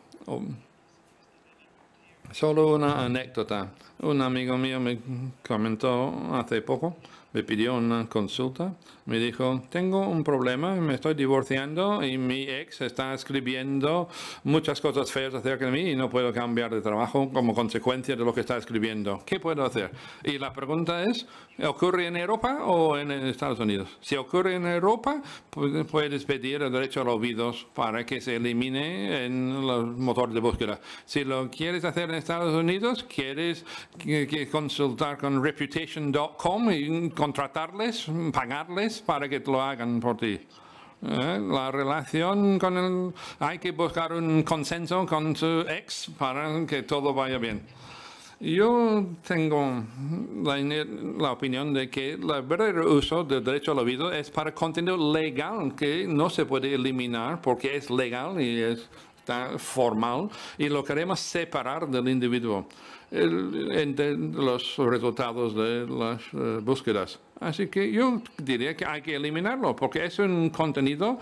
Solo una anécdota. Un amigo mío me comentó hace poco, me pidió una consulta, me dijo, tengo un problema, me estoy divorciando y mi ex está escribiendo muchas cosas feas acerca de mí y no puedo cambiar de trabajo como consecuencia de lo que está escribiendo. ¿Qué puedo hacer? Y la pregunta es, ¿ocurre en Europa o en Estados Unidos? Si ocurre en Europa, pues puedes pedir el derecho a los oídos para que se elimine en los motores de búsqueda. Si lo quieres hacer en Estados Unidos, quieres que consultar con Reputation.com y contratarles, pagarles para que te lo hagan por ti. La relación con el... Hay que buscar un consenso con su ex para que todo vaya bien. Yo tengo la opinión de que el verdadero uso del derecho al oído es para contenido legal que no se puede eliminar porque es legal y está formal y lo queremos separar del individuo entre los resultados de las búsquedas. Así que yo diría que hay que eliminarlo porque es un contenido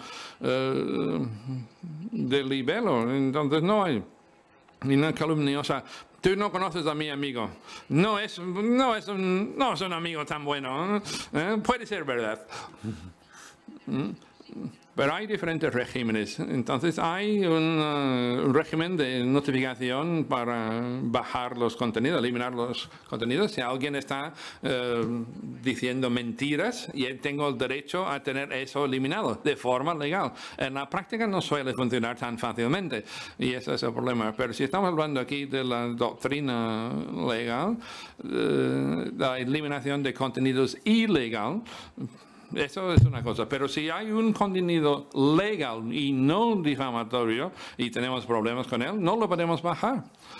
de libelo, entonces no hay una calumniosa. Tú no conoces a mi amigo. No es un amigo tan bueno. Puede ser verdad. Pero hay diferentes regímenes. Entonces hay un régimen de notificación para bajar los contenidos, eliminar los contenidos. Si alguien está diciendo mentiras, y tengo el derecho a tener eso eliminado de forma legal. En la práctica no suele funcionar tan fácilmente y ese es el problema. Pero si estamos hablando aquí de la doctrina legal, la eliminación de contenidos ilegal, eso es una cosa, pero si hay un contenido legal y no difamatorio y tenemos problemas con él, no lo podemos bajar.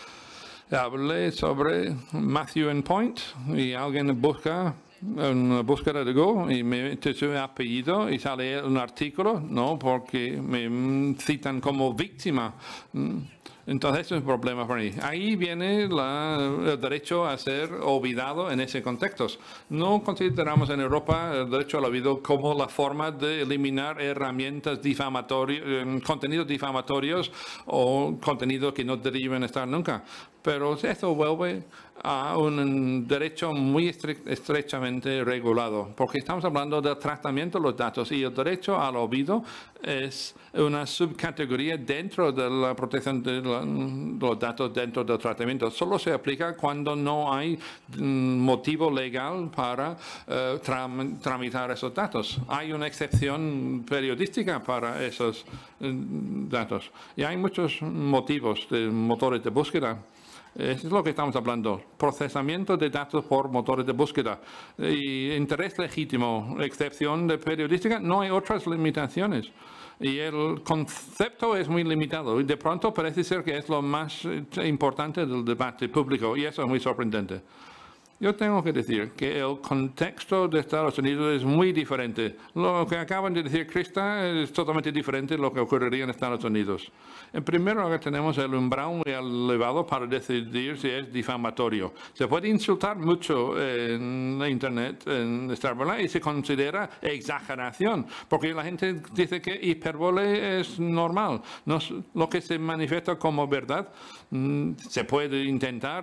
Hablé sobre Matthew and Point y alguien busca una búsqueda de Google y me mete su apellido y sale un artículo, no, porque me citan como víctima. Entonces, eso es un problema para mí. Ahí viene el derecho a ser olvidado en ese contexto. No consideramos en Europa el derecho al olvido como la forma de eliminar herramientas difamatorias, contenidos difamatorios o contenidos que no deben estar nunca. Pero esto vuelve a un derecho muy estrechamente regulado, porque estamos hablando del tratamiento de los datos y el derecho al olvido es una subcategoría dentro de la protección de los datos dentro del tratamiento. Solo se aplica cuando no hay motivo legal para tramitar esos datos. Hay una excepción periodística para esos datos y hay muchos motivos de motores de búsqueda. Eso es lo que estamos hablando. Procesamiento de datos por motores de búsqueda. Y interés legítimo, excepción de periodística, no hay otras limitaciones. Y el concepto es muy limitado. Y de pronto parece ser que es lo más importante del debate público. Y eso es muy sorprendente. Yo tengo que decir que el contexto de Estados Unidos es muy diferente. Lo que acaban de decir Krista es totalmente diferente de lo que ocurriría en Estados Unidos. En primer lugar, tenemos el umbral muy elevado para decidir si es difamatorio. Se puede insultar mucho en la Internet, en Starbucks, y se considera exageración, porque la gente dice que hipérbole es normal. No, lo que se manifiesta como verdad se puede intentar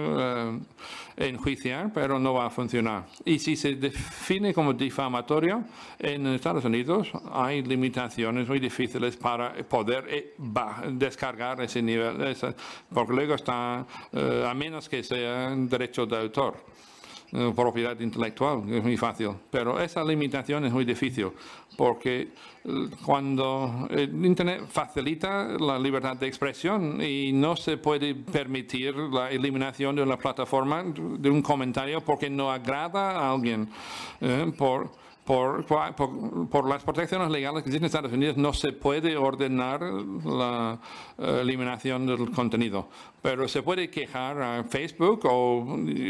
enjuiciar, pero no va a funcionar. Y si se define como difamatorio, en Estados Unidos hay limitaciones muy difíciles para poder descargar ese nivel, porque luego está, a menos que sea derecho de autor. propiedad intelectual, es muy fácil, pero esa limitación es muy difícil, porque cuando Internet facilita la libertad de expresión y no se puede permitir la eliminación de una plataforma de un comentario porque no agrada a alguien, por las protecciones legales que existen en Estados Unidos no se puede ordenar la eliminación del contenido, pero se puede quejar a Facebook o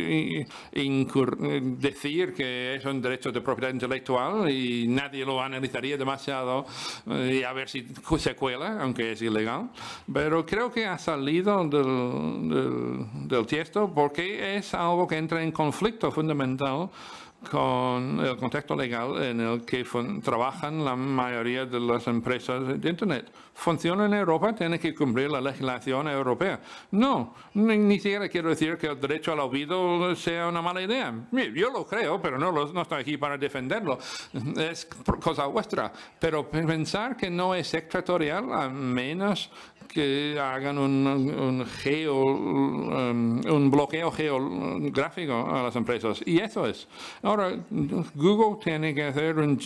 decir que es un derecho de propiedad intelectual y nadie lo analizaría demasiado y a ver si se cuela, aunque es ilegal. Pero creo que ha salido del tiesto porque es algo que entra en conflicto fundamental con el contexto legal en el que trabajan la mayoría de las empresas de Internet. ¿Funciona en Europa? ¿Tiene que cumplir la legislación europea? No, ni siquiera quiero decir que el derecho al olvido sea una mala idea. Yo lo creo, pero no estoy aquí para defenderlo. Es cosa vuestra. Pero pensar que no es extraterritorial, a menos que hagan un bloqueo geográfico a las empresas. Y eso es. Ahora, Google tiene que hacer un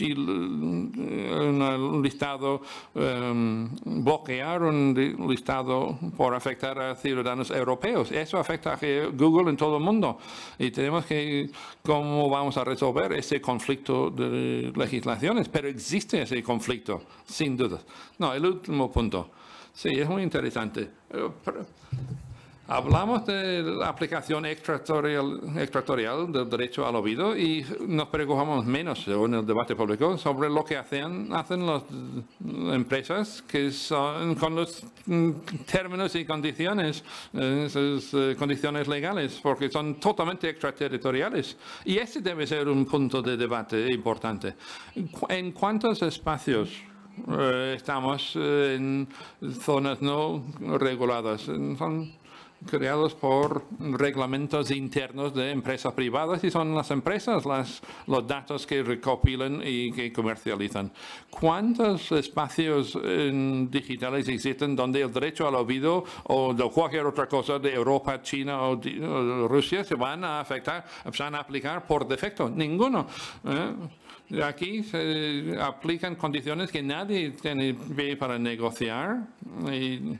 listado, bloquear un listado por afectar a ciudadanos europeos. Eso afecta a Google en todo el mundo. Y tenemos que, ¿cómo vamos a resolver ese conflicto de legislaciones? Pero existe ese conflicto, sin duda. No, el último punto. Sí, es muy interesante. Hablamos de la aplicación extraterritorial del derecho al olvido y nos preocupamos menos en el debate público sobre lo que hacen las empresas que son con los términos y condiciones, esas condiciones legales, porque son totalmente extraterritoriales. Y ese debe ser un punto de debate importante. ¿En cuántos espacios estamos en zonas no reguladas? Son creados por reglamentos internos de empresas privadas y son las empresas los datos que recopilan y que comercializan. ¿Cuántos espacios digitales existen donde el derecho al olvido o de cualquier otra cosa de Europa, China o Rusia se van a aplicar por defecto? Ninguno. Aquí se aplican condiciones que nadie tiene pie para negociar y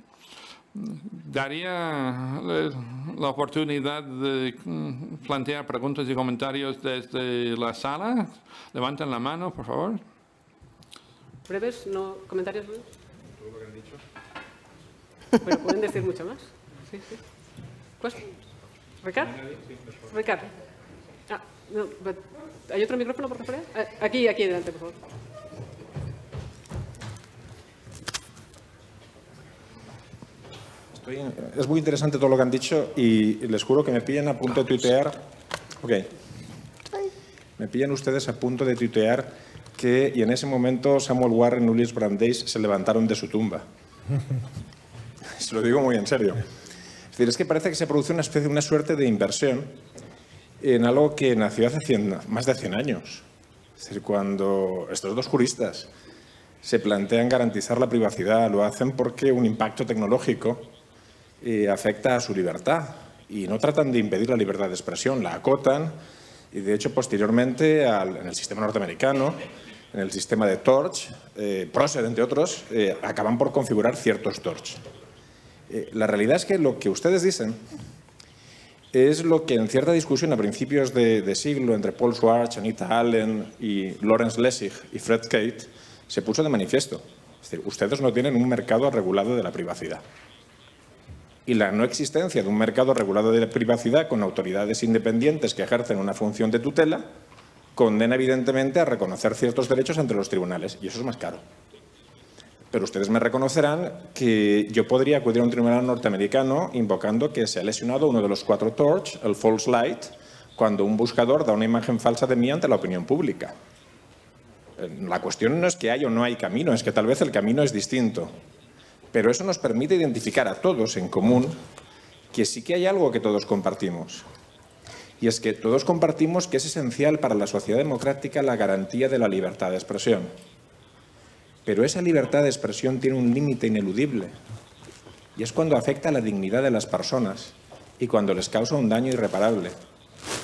daría la oportunidad de plantear preguntas y comentarios desde la sala. Levanten la mano, por favor. ¿Breves? ¿No? ¿Comentarios? Todo lo que han dicho. Pero pueden decir mucho más. Sí, sí. ¿Ricard? Ricard. No, ¿hay otro micrófono, por favor? Aquí delante, por favor. Es muy interesante todo lo que han dicho y les juro que me pillan a punto de tuitear. Me pillan ustedes a punto de tuitear y en ese momento Samuel Warren y Ulises Brandeis se levantaron de su tumba. Se lo digo muy en serio. Es decir, es que parece que se produce una suerte de inversión en algo que nació hace más de 100 años. Es decir, cuando estos dos juristas se plantean garantizar la privacidad, lo hacen porque un impacto tecnológico afecta a su libertad y no tratan de impedir la libertad de expresión, la acotan y de hecho posteriormente en el sistema norteamericano, en el sistema de torch, Prosser entre otros, acaban por configurar ciertos torch. La realidad es que lo que ustedes dicen es lo que en cierta discusión a principios de siglo entre Paul Schwartz, Anita Allen y Lawrence Lessig y Fred Kate se puso de manifiesto. Es decir, ustedes no tienen un mercado regulado de la privacidad. Y la no existencia de un mercado regulado de la privacidad con autoridades independientes que ejercen una función de tutela condena evidentemente a reconocer ciertos derechos ante los tribunales. Y eso es más caro. Pero ustedes me reconocerán que yo podría acudir a un tribunal norteamericano invocando que se ha lesionado uno de los 4 torch, el false light, cuando un buscador da una imagen falsa de mí ante la opinión pública. La cuestión no es que hay o no hay camino, es que tal vez el camino es distinto. Pero eso nos permite identificar a todos en común que sí que hay algo que todos compartimos. Y es que todos compartimos que es esencial para la sociedad democrática la garantía de la libertad de expresión. Pero esa libertad de expresión tiene un límite ineludible. Y es cuando afecta a la dignidad de las personas y cuando les causa un daño irreparable.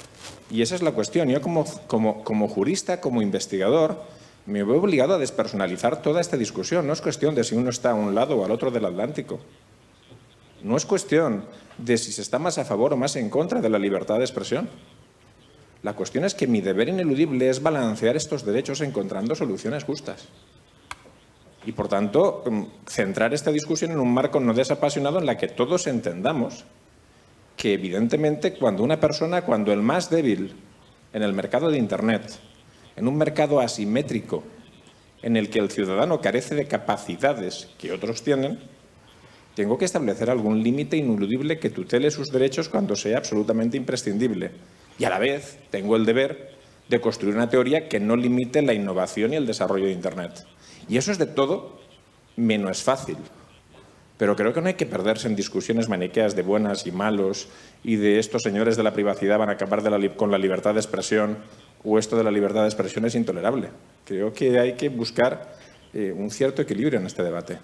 Y esa es la cuestión. Yo como jurista, como investigador, me veo obligado a despersonalizar toda esta discusión. No es cuestión de si uno está a un lado o al otro del Atlántico. No es cuestión de si se está más a favor o más en contra de la libertad de expresión. La cuestión es que mi deber ineludible es balancear estos derechos encontrando soluciones justas. Y, por tanto, centrar esta discusión en un marco no desapasionado en la que todos entendamos que, evidentemente, cuando el más débil en el mercado de Internet, en un mercado asimétrico, en el que el ciudadano carece de capacidades que otros tienen, tengo que establecer algún límite ineludible que tutele sus derechos cuando sea absolutamente imprescindible. Y a la vez tengo el deber de construir una teoría que no limite la innovación y el desarrollo de Internet. Y eso es de todo menos fácil. Pero creo que no hay que perderse en discusiones maniqueas de buenas y malos y de estos señores de la privacidad van a acabar con la libertad de expresión o esto de la libertad de expresión es intolerable. Creo que hay que buscar un cierto equilibrio en este debate.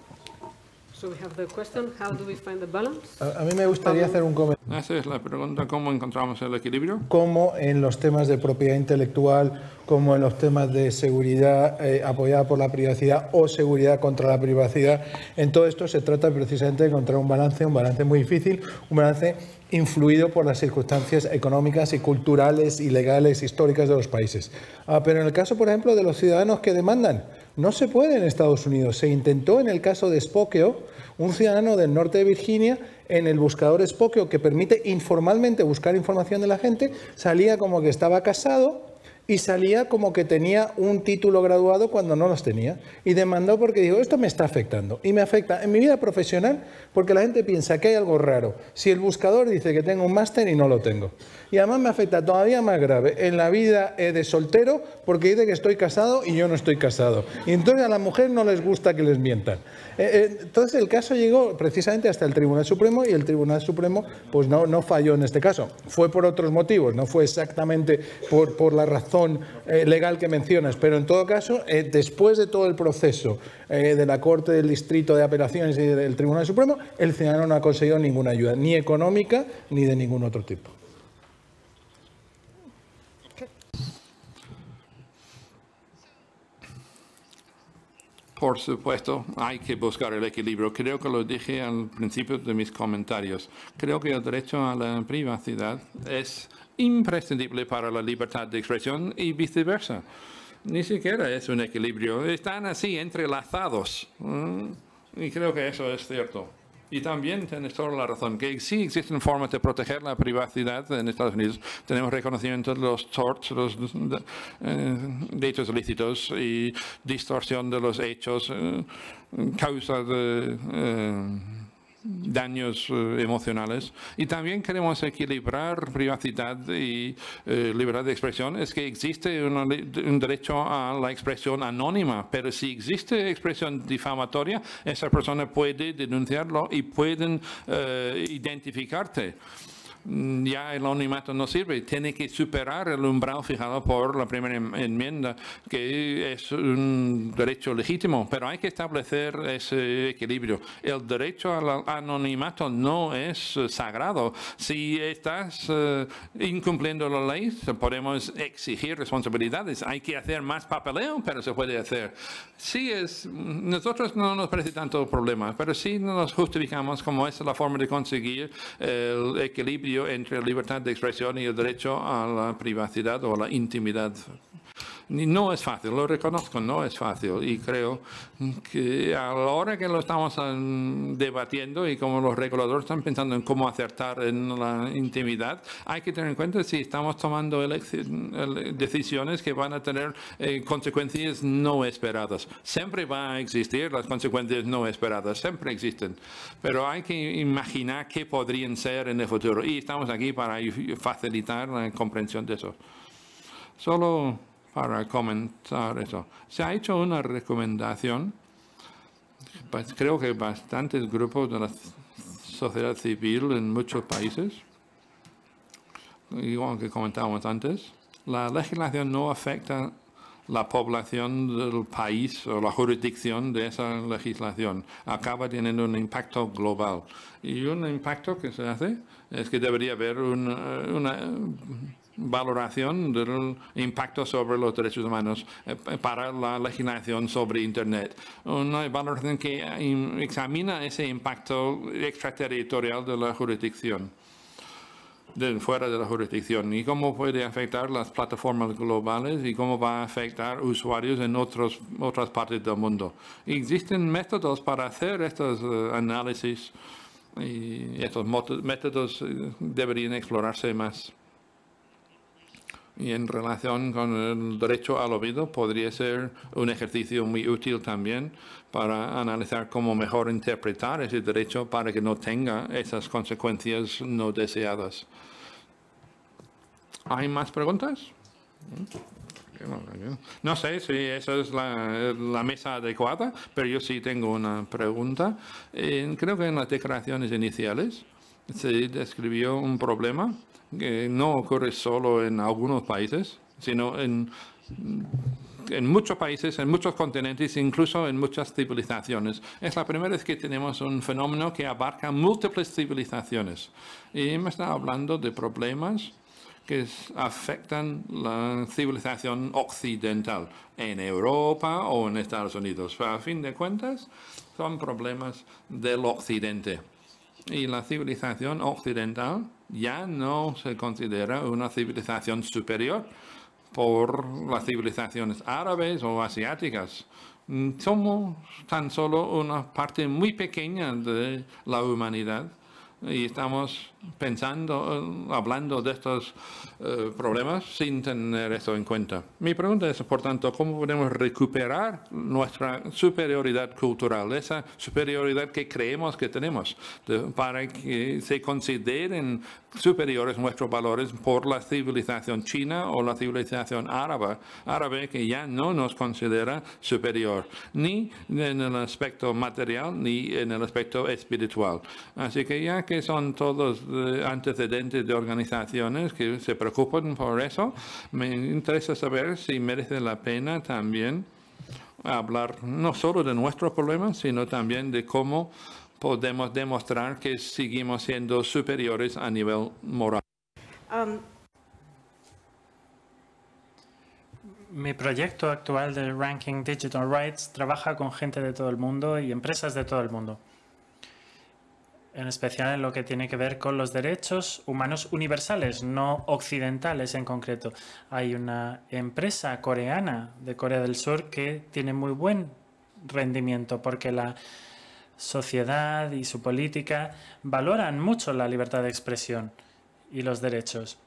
So we have the question, how do we find the balance? A mí me gustaría hacer un comentario. Esa es la pregunta, ¿cómo encontramos el equilibrio? Como en los temas de propiedad intelectual, como en los temas de seguridad apoyada por la privacidad o seguridad contra la privacidad, en todo esto se trata precisamente de encontrar un balance muy difícil, un balance influido por las circunstancias económicas y culturales y legales históricas de los países. Pero en el caso, por ejemplo, de los ciudadanos que demandan, no se puede en Estados Unidos. Se intentó en el caso de Spokeo, un ciudadano del norte de Virginia, en el buscador Spokeo, que permite informalmente buscar información de la gente, salía como que estaba casado y salía como que tenía un título graduado cuando no los tenía. Y demandó porque dijo, esto me está afectando. Y me afecta en mi vida profesional porque la gente piensa que hay algo raro. Si el buscador dice que tengo un máster y no lo tengo. Y además me afecta todavía más grave en la vida de soltero porque dice que estoy casado y yo no estoy casado. Y entonces a la mujer no les gusta que les mientan. Entonces el caso llegó precisamente hasta el Tribunal Supremo y el Tribunal Supremo pues no falló en este caso. Fue por otros motivos, no fue exactamente por la razón legal que mencionas, pero en todo caso, después de todo el proceso de la Corte del Distrito de Apelaciones y del Tribunal Supremo, el ciudadano no ha conseguido ninguna ayuda, ni económica ni de ningún otro tipo. Por supuesto, hay que buscar el equilibrio. Creo que lo dije al principio de mis comentarios. Creo que el derecho a la privacidad es imprescindible para la libertad de expresión y viceversa. Ni siquiera es un equilibrio. Están así entrelazados. Y creo que eso es cierto. Y también tienes toda la razón, que sí existen formas de proteger la privacidad en Estados Unidos. Tenemos reconocimiento de los torts, los delitos ilícitos y distorsión de los hechos, causa de daños emocionales. Y también queremos equilibrar privacidad y libertad de expresión. Es que existe un derecho a la expresión anónima, pero si existe expresión difamatoria, esa persona puede denunciarlo y pueden identificarte. Ya el anonimato no sirve, tiene que superar el umbral fijado por la primera enmienda, que es un derecho legítimo, pero hay que establecer ese equilibrio. El derecho al anonimato no es sagrado. Si estás incumpliendo la ley, podemos exigir responsabilidades. Hay que hacer más papeleo, pero se puede hacer. Nosotros no nos parece tanto problema, pero sí nos justificamos como es la forma de conseguir el equilibrio entre la libertad de expresión y el derecho a la privacidad o a la intimidad. No es fácil, lo reconozco, no es fácil. Y creo que a la hora que lo estamos debatiendo y como los reguladores están pensando en cómo acertar en la intimidad, hay que tener en cuenta si estamos tomando decisiones que van a tener consecuencias no esperadas. Siempre van a existir las consecuencias no esperadas, siempre existen. Pero hay que imaginar qué podrían ser en el futuro. Y estamos aquí para facilitar la comprensión de eso. Solo para comentar eso. Se ha hecho una recomendación, pues creo que bastantes grupos de la sociedad civil en muchos países, igual que comentábamos antes, la legislación no afecta la población del país o la jurisdicción de esa legislación. Acaba teniendo un impacto global. Y un impacto que se hace es que debería haber una valoración del impacto sobre los derechos humanos para la legislación sobre Internet. Una valoración que examina ese impacto extraterritorial de la jurisdicción, fuera de la jurisdicción, y cómo puede afectar las plataformas globales y cómo va a afectar usuarios en otras partes del mundo. Existen métodos para hacer estos análisis y estos métodos deberían explorarse más. Y en relación con el derecho al olvido, podría ser un ejercicio muy útil también para analizar cómo mejor interpretar ese derecho para que no tenga esas consecuencias no deseadas. ¿Hay más preguntas? No sé si esa es la mesa adecuada, pero yo sí tengo una pregunta. Creo que en las declaraciones iniciales se describió un problema que no ocurre solo en algunos países, sino en muchos países, en muchos continentes, incluso en muchas civilizaciones. Es la primera vez que tenemos un fenómeno que abarca múltiples civilizaciones. Y me está hablando de problemas que afectan la civilización occidental en Europa o en Estados Unidos. Pero a fin de cuentas, son problemas del occidente. Y la civilización occidental ya no se considera una civilización superior por las civilizaciones árabes o asiáticas. Somos tan solo una parte muy pequeña de la humanidad y estamos hablando de estos problemas sin tener eso en cuenta. Mi pregunta es, por tanto, ¿cómo podemos recuperar nuestra superioridad cultural, esa superioridad que creemos que tenemos, para que se consideren superiores nuestros valores por la civilización china o la civilización árabe que ya no nos considera superior, ni en el aspecto material ni en el aspecto espiritual? Así que ya que son todos antecedentes de organizaciones que se preocupan por eso, me interesa saber si merece la pena también hablar no solo de nuestros problemas, sino también de cómo podemos demostrar que seguimos siendo superiores a nivel moral. Mi proyecto actual de Ranking Digital Rights trabaja con gente de todo el mundo y empresas de todo el mundo, en especial en lo que tiene que ver con los derechos humanos universales, no occidentales en concreto. Hay una empresa coreana de Corea del Sur que tiene muy buen rendimiento porque la sociedad y su política valoran mucho la libertad de expresión y los derechos.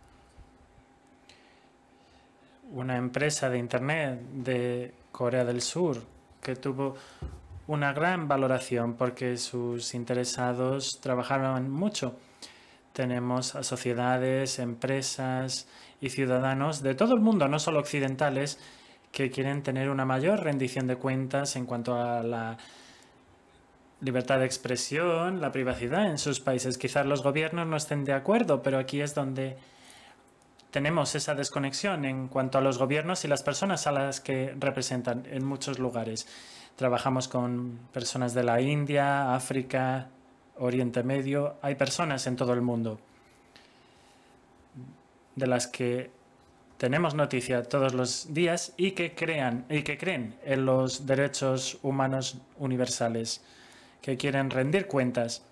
Una empresa de Internet de Corea del Sur que tuvo una gran valoración porque sus interesados trabajaron mucho. Tenemos a sociedades, empresas y ciudadanos de todo el mundo, no solo occidentales, que quieren tener una mayor rendición de cuentas en cuanto a la libertad de expresión, la privacidad en sus países. Quizás los gobiernos no estén de acuerdo, pero aquí es donde tenemos esa desconexión en cuanto a los gobiernos y las personas a las que representan en muchos lugares. Trabajamos con personas de la India, África, Oriente Medio. Hay personas en todo el mundo de las que tenemos noticia todos los días y que creen en los derechos humanos universales, que quieren rendir cuentas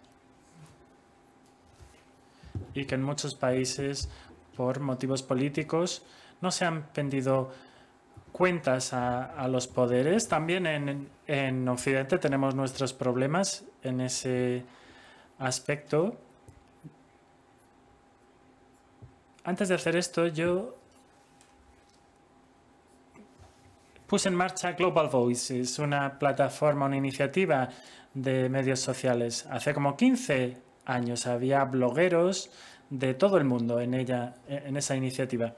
y que en muchos países, por motivos políticos, no se han pedido cuentas a los poderes. También en Occidente tenemos nuestros problemas en ese aspecto. Antes de hacer esto, yo puse en marcha Global Voices, una plataforma, una iniciativa de medios sociales. Hace como 15 años había blogueros de todo el mundo en esa iniciativa.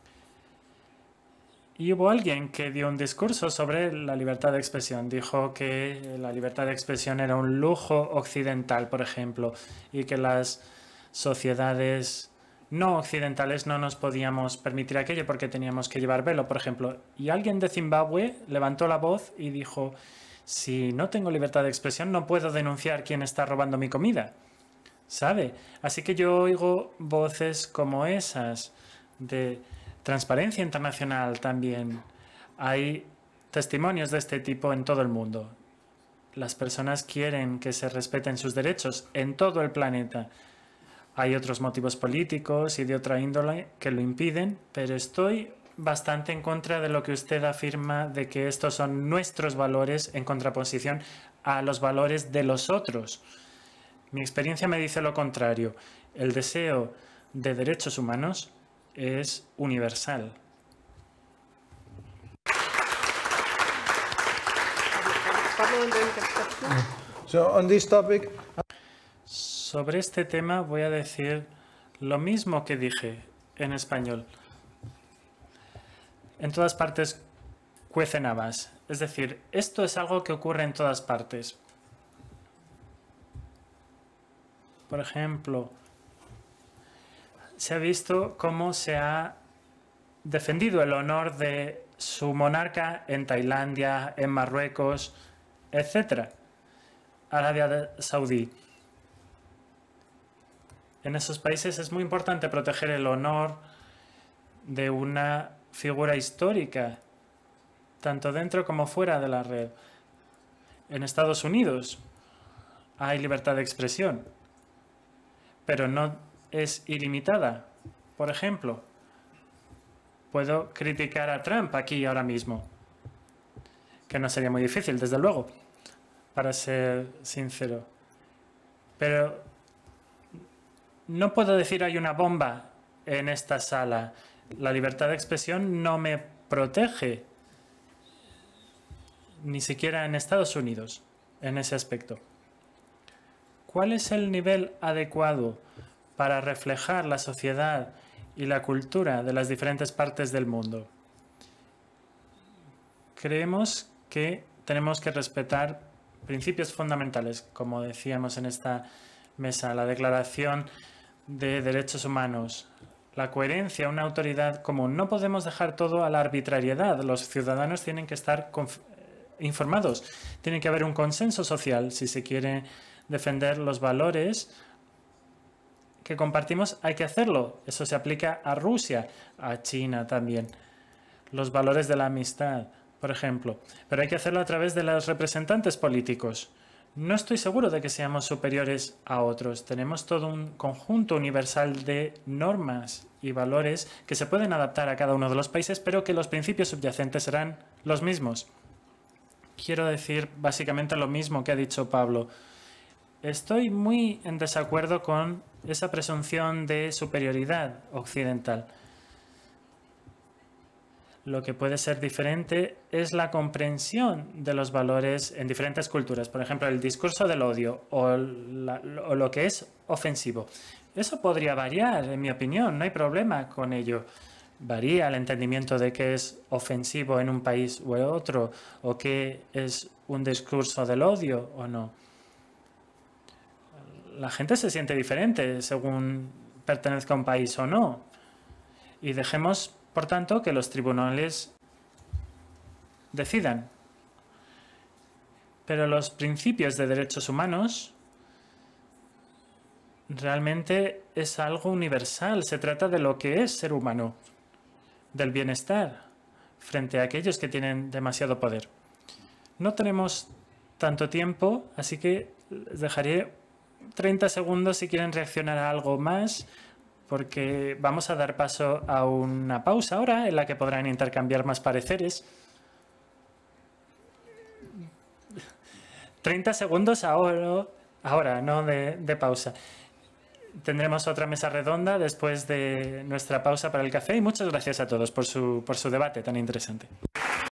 Y hubo alguien que dio un discurso sobre la libertad de expresión. Dijo que la libertad de expresión era un lujo occidental, por ejemplo, y que las sociedades no occidentales no nos podíamos permitir aquello porque teníamos que llevar velo, por ejemplo. Y alguien de Zimbabue levantó la voz y dijo, si no tengo libertad de expresión no puedo denunciar quién está robando mi comida, ¿sabe? Así que yo oigo voces como esas de transparencia internacional también. Hay testimonios de este tipo en todo el mundo. Las personas quieren que se respeten sus derechos en todo el planeta. Hay otros motivos políticos y de otra índole que lo impiden, pero estoy bastante en contra de lo que usted afirma de que estos son nuestros valores en contraposición a los valores de los otros. Mi experiencia me dice lo contrario. El deseo de derechos humanos es universal. So on this topic, Sobre este tema voy a decir lo mismo que dije en español. En todas partes cuecen habas. Es decir, esto es algo que ocurre en todas partes. Por ejemplo, se ha visto cómo se ha defendido el honor de su monarca en Tailandia, en Marruecos, etc. Arabia Saudí. En esos países es muy importante proteger el honor de una figura histórica, tanto dentro como fuera de la red. En Estados Unidos hay libertad de expresión, pero no es ilimitada. Por ejemplo, puedo criticar a Trump aquí ahora mismo, que no sería muy difícil, desde luego, para ser sincero. Pero no puedo decir hay una bomba en esta sala. La libertad de expresión no me protege, ni siquiera en Estados Unidos, en ese aspecto. ¿Cuál es el nivel adecuado para reflejar la sociedad y la cultura de las diferentes partes del mundo? Creemos que tenemos que respetar principios fundamentales, como decíamos en esta mesa, la Declaración de Derechos Humanos, la coherencia, una autoridad común. No podemos dejar todo a la arbitrariedad. Los ciudadanos tienen que estar informados. Tiene que haber un consenso social. Si se quiere defender los valores que compartimos, hay que hacerlo. Eso se aplica a Rusia, a China también. Los valores de la amistad, por ejemplo. Pero hay que hacerlo a través de los representantes políticos. No estoy seguro de que seamos superiores a otros. Tenemos todo un conjunto universal de normas y valores que se pueden adaptar a cada uno de los países, pero que los principios subyacentes serán los mismos. Quiero decir básicamente lo mismo que ha dicho Pablo. Estoy muy en desacuerdo con esa presunción de superioridad occidental. Lo que puede ser diferente es la comprensión de los valores en diferentes culturas. Por ejemplo, el discurso del odio o lo que es ofensivo. Eso podría variar, en mi opinión, no hay problema con ello. Varía el entendimiento de qué es ofensivo en un país u otro, o qué es un discurso del odio o no. La gente se siente diferente según pertenezca a un país o no. Y dejemos, por tanto, que los tribunales decidan. Pero los principios de derechos humanos realmente es algo universal. Se trata de lo que es ser humano, del bienestar frente a aquellos que tienen demasiado poder. No tenemos tanto tiempo, así que les dejaré 30 segundos si quieren reaccionar a algo más, porque vamos a dar paso a una pausa ahora en la que podrán intercambiar más pareceres. 30 segundos ahora, no de pausa. Tendremos otra mesa redonda después de nuestra pausa para el café y muchas gracias a todos por su debate tan interesante.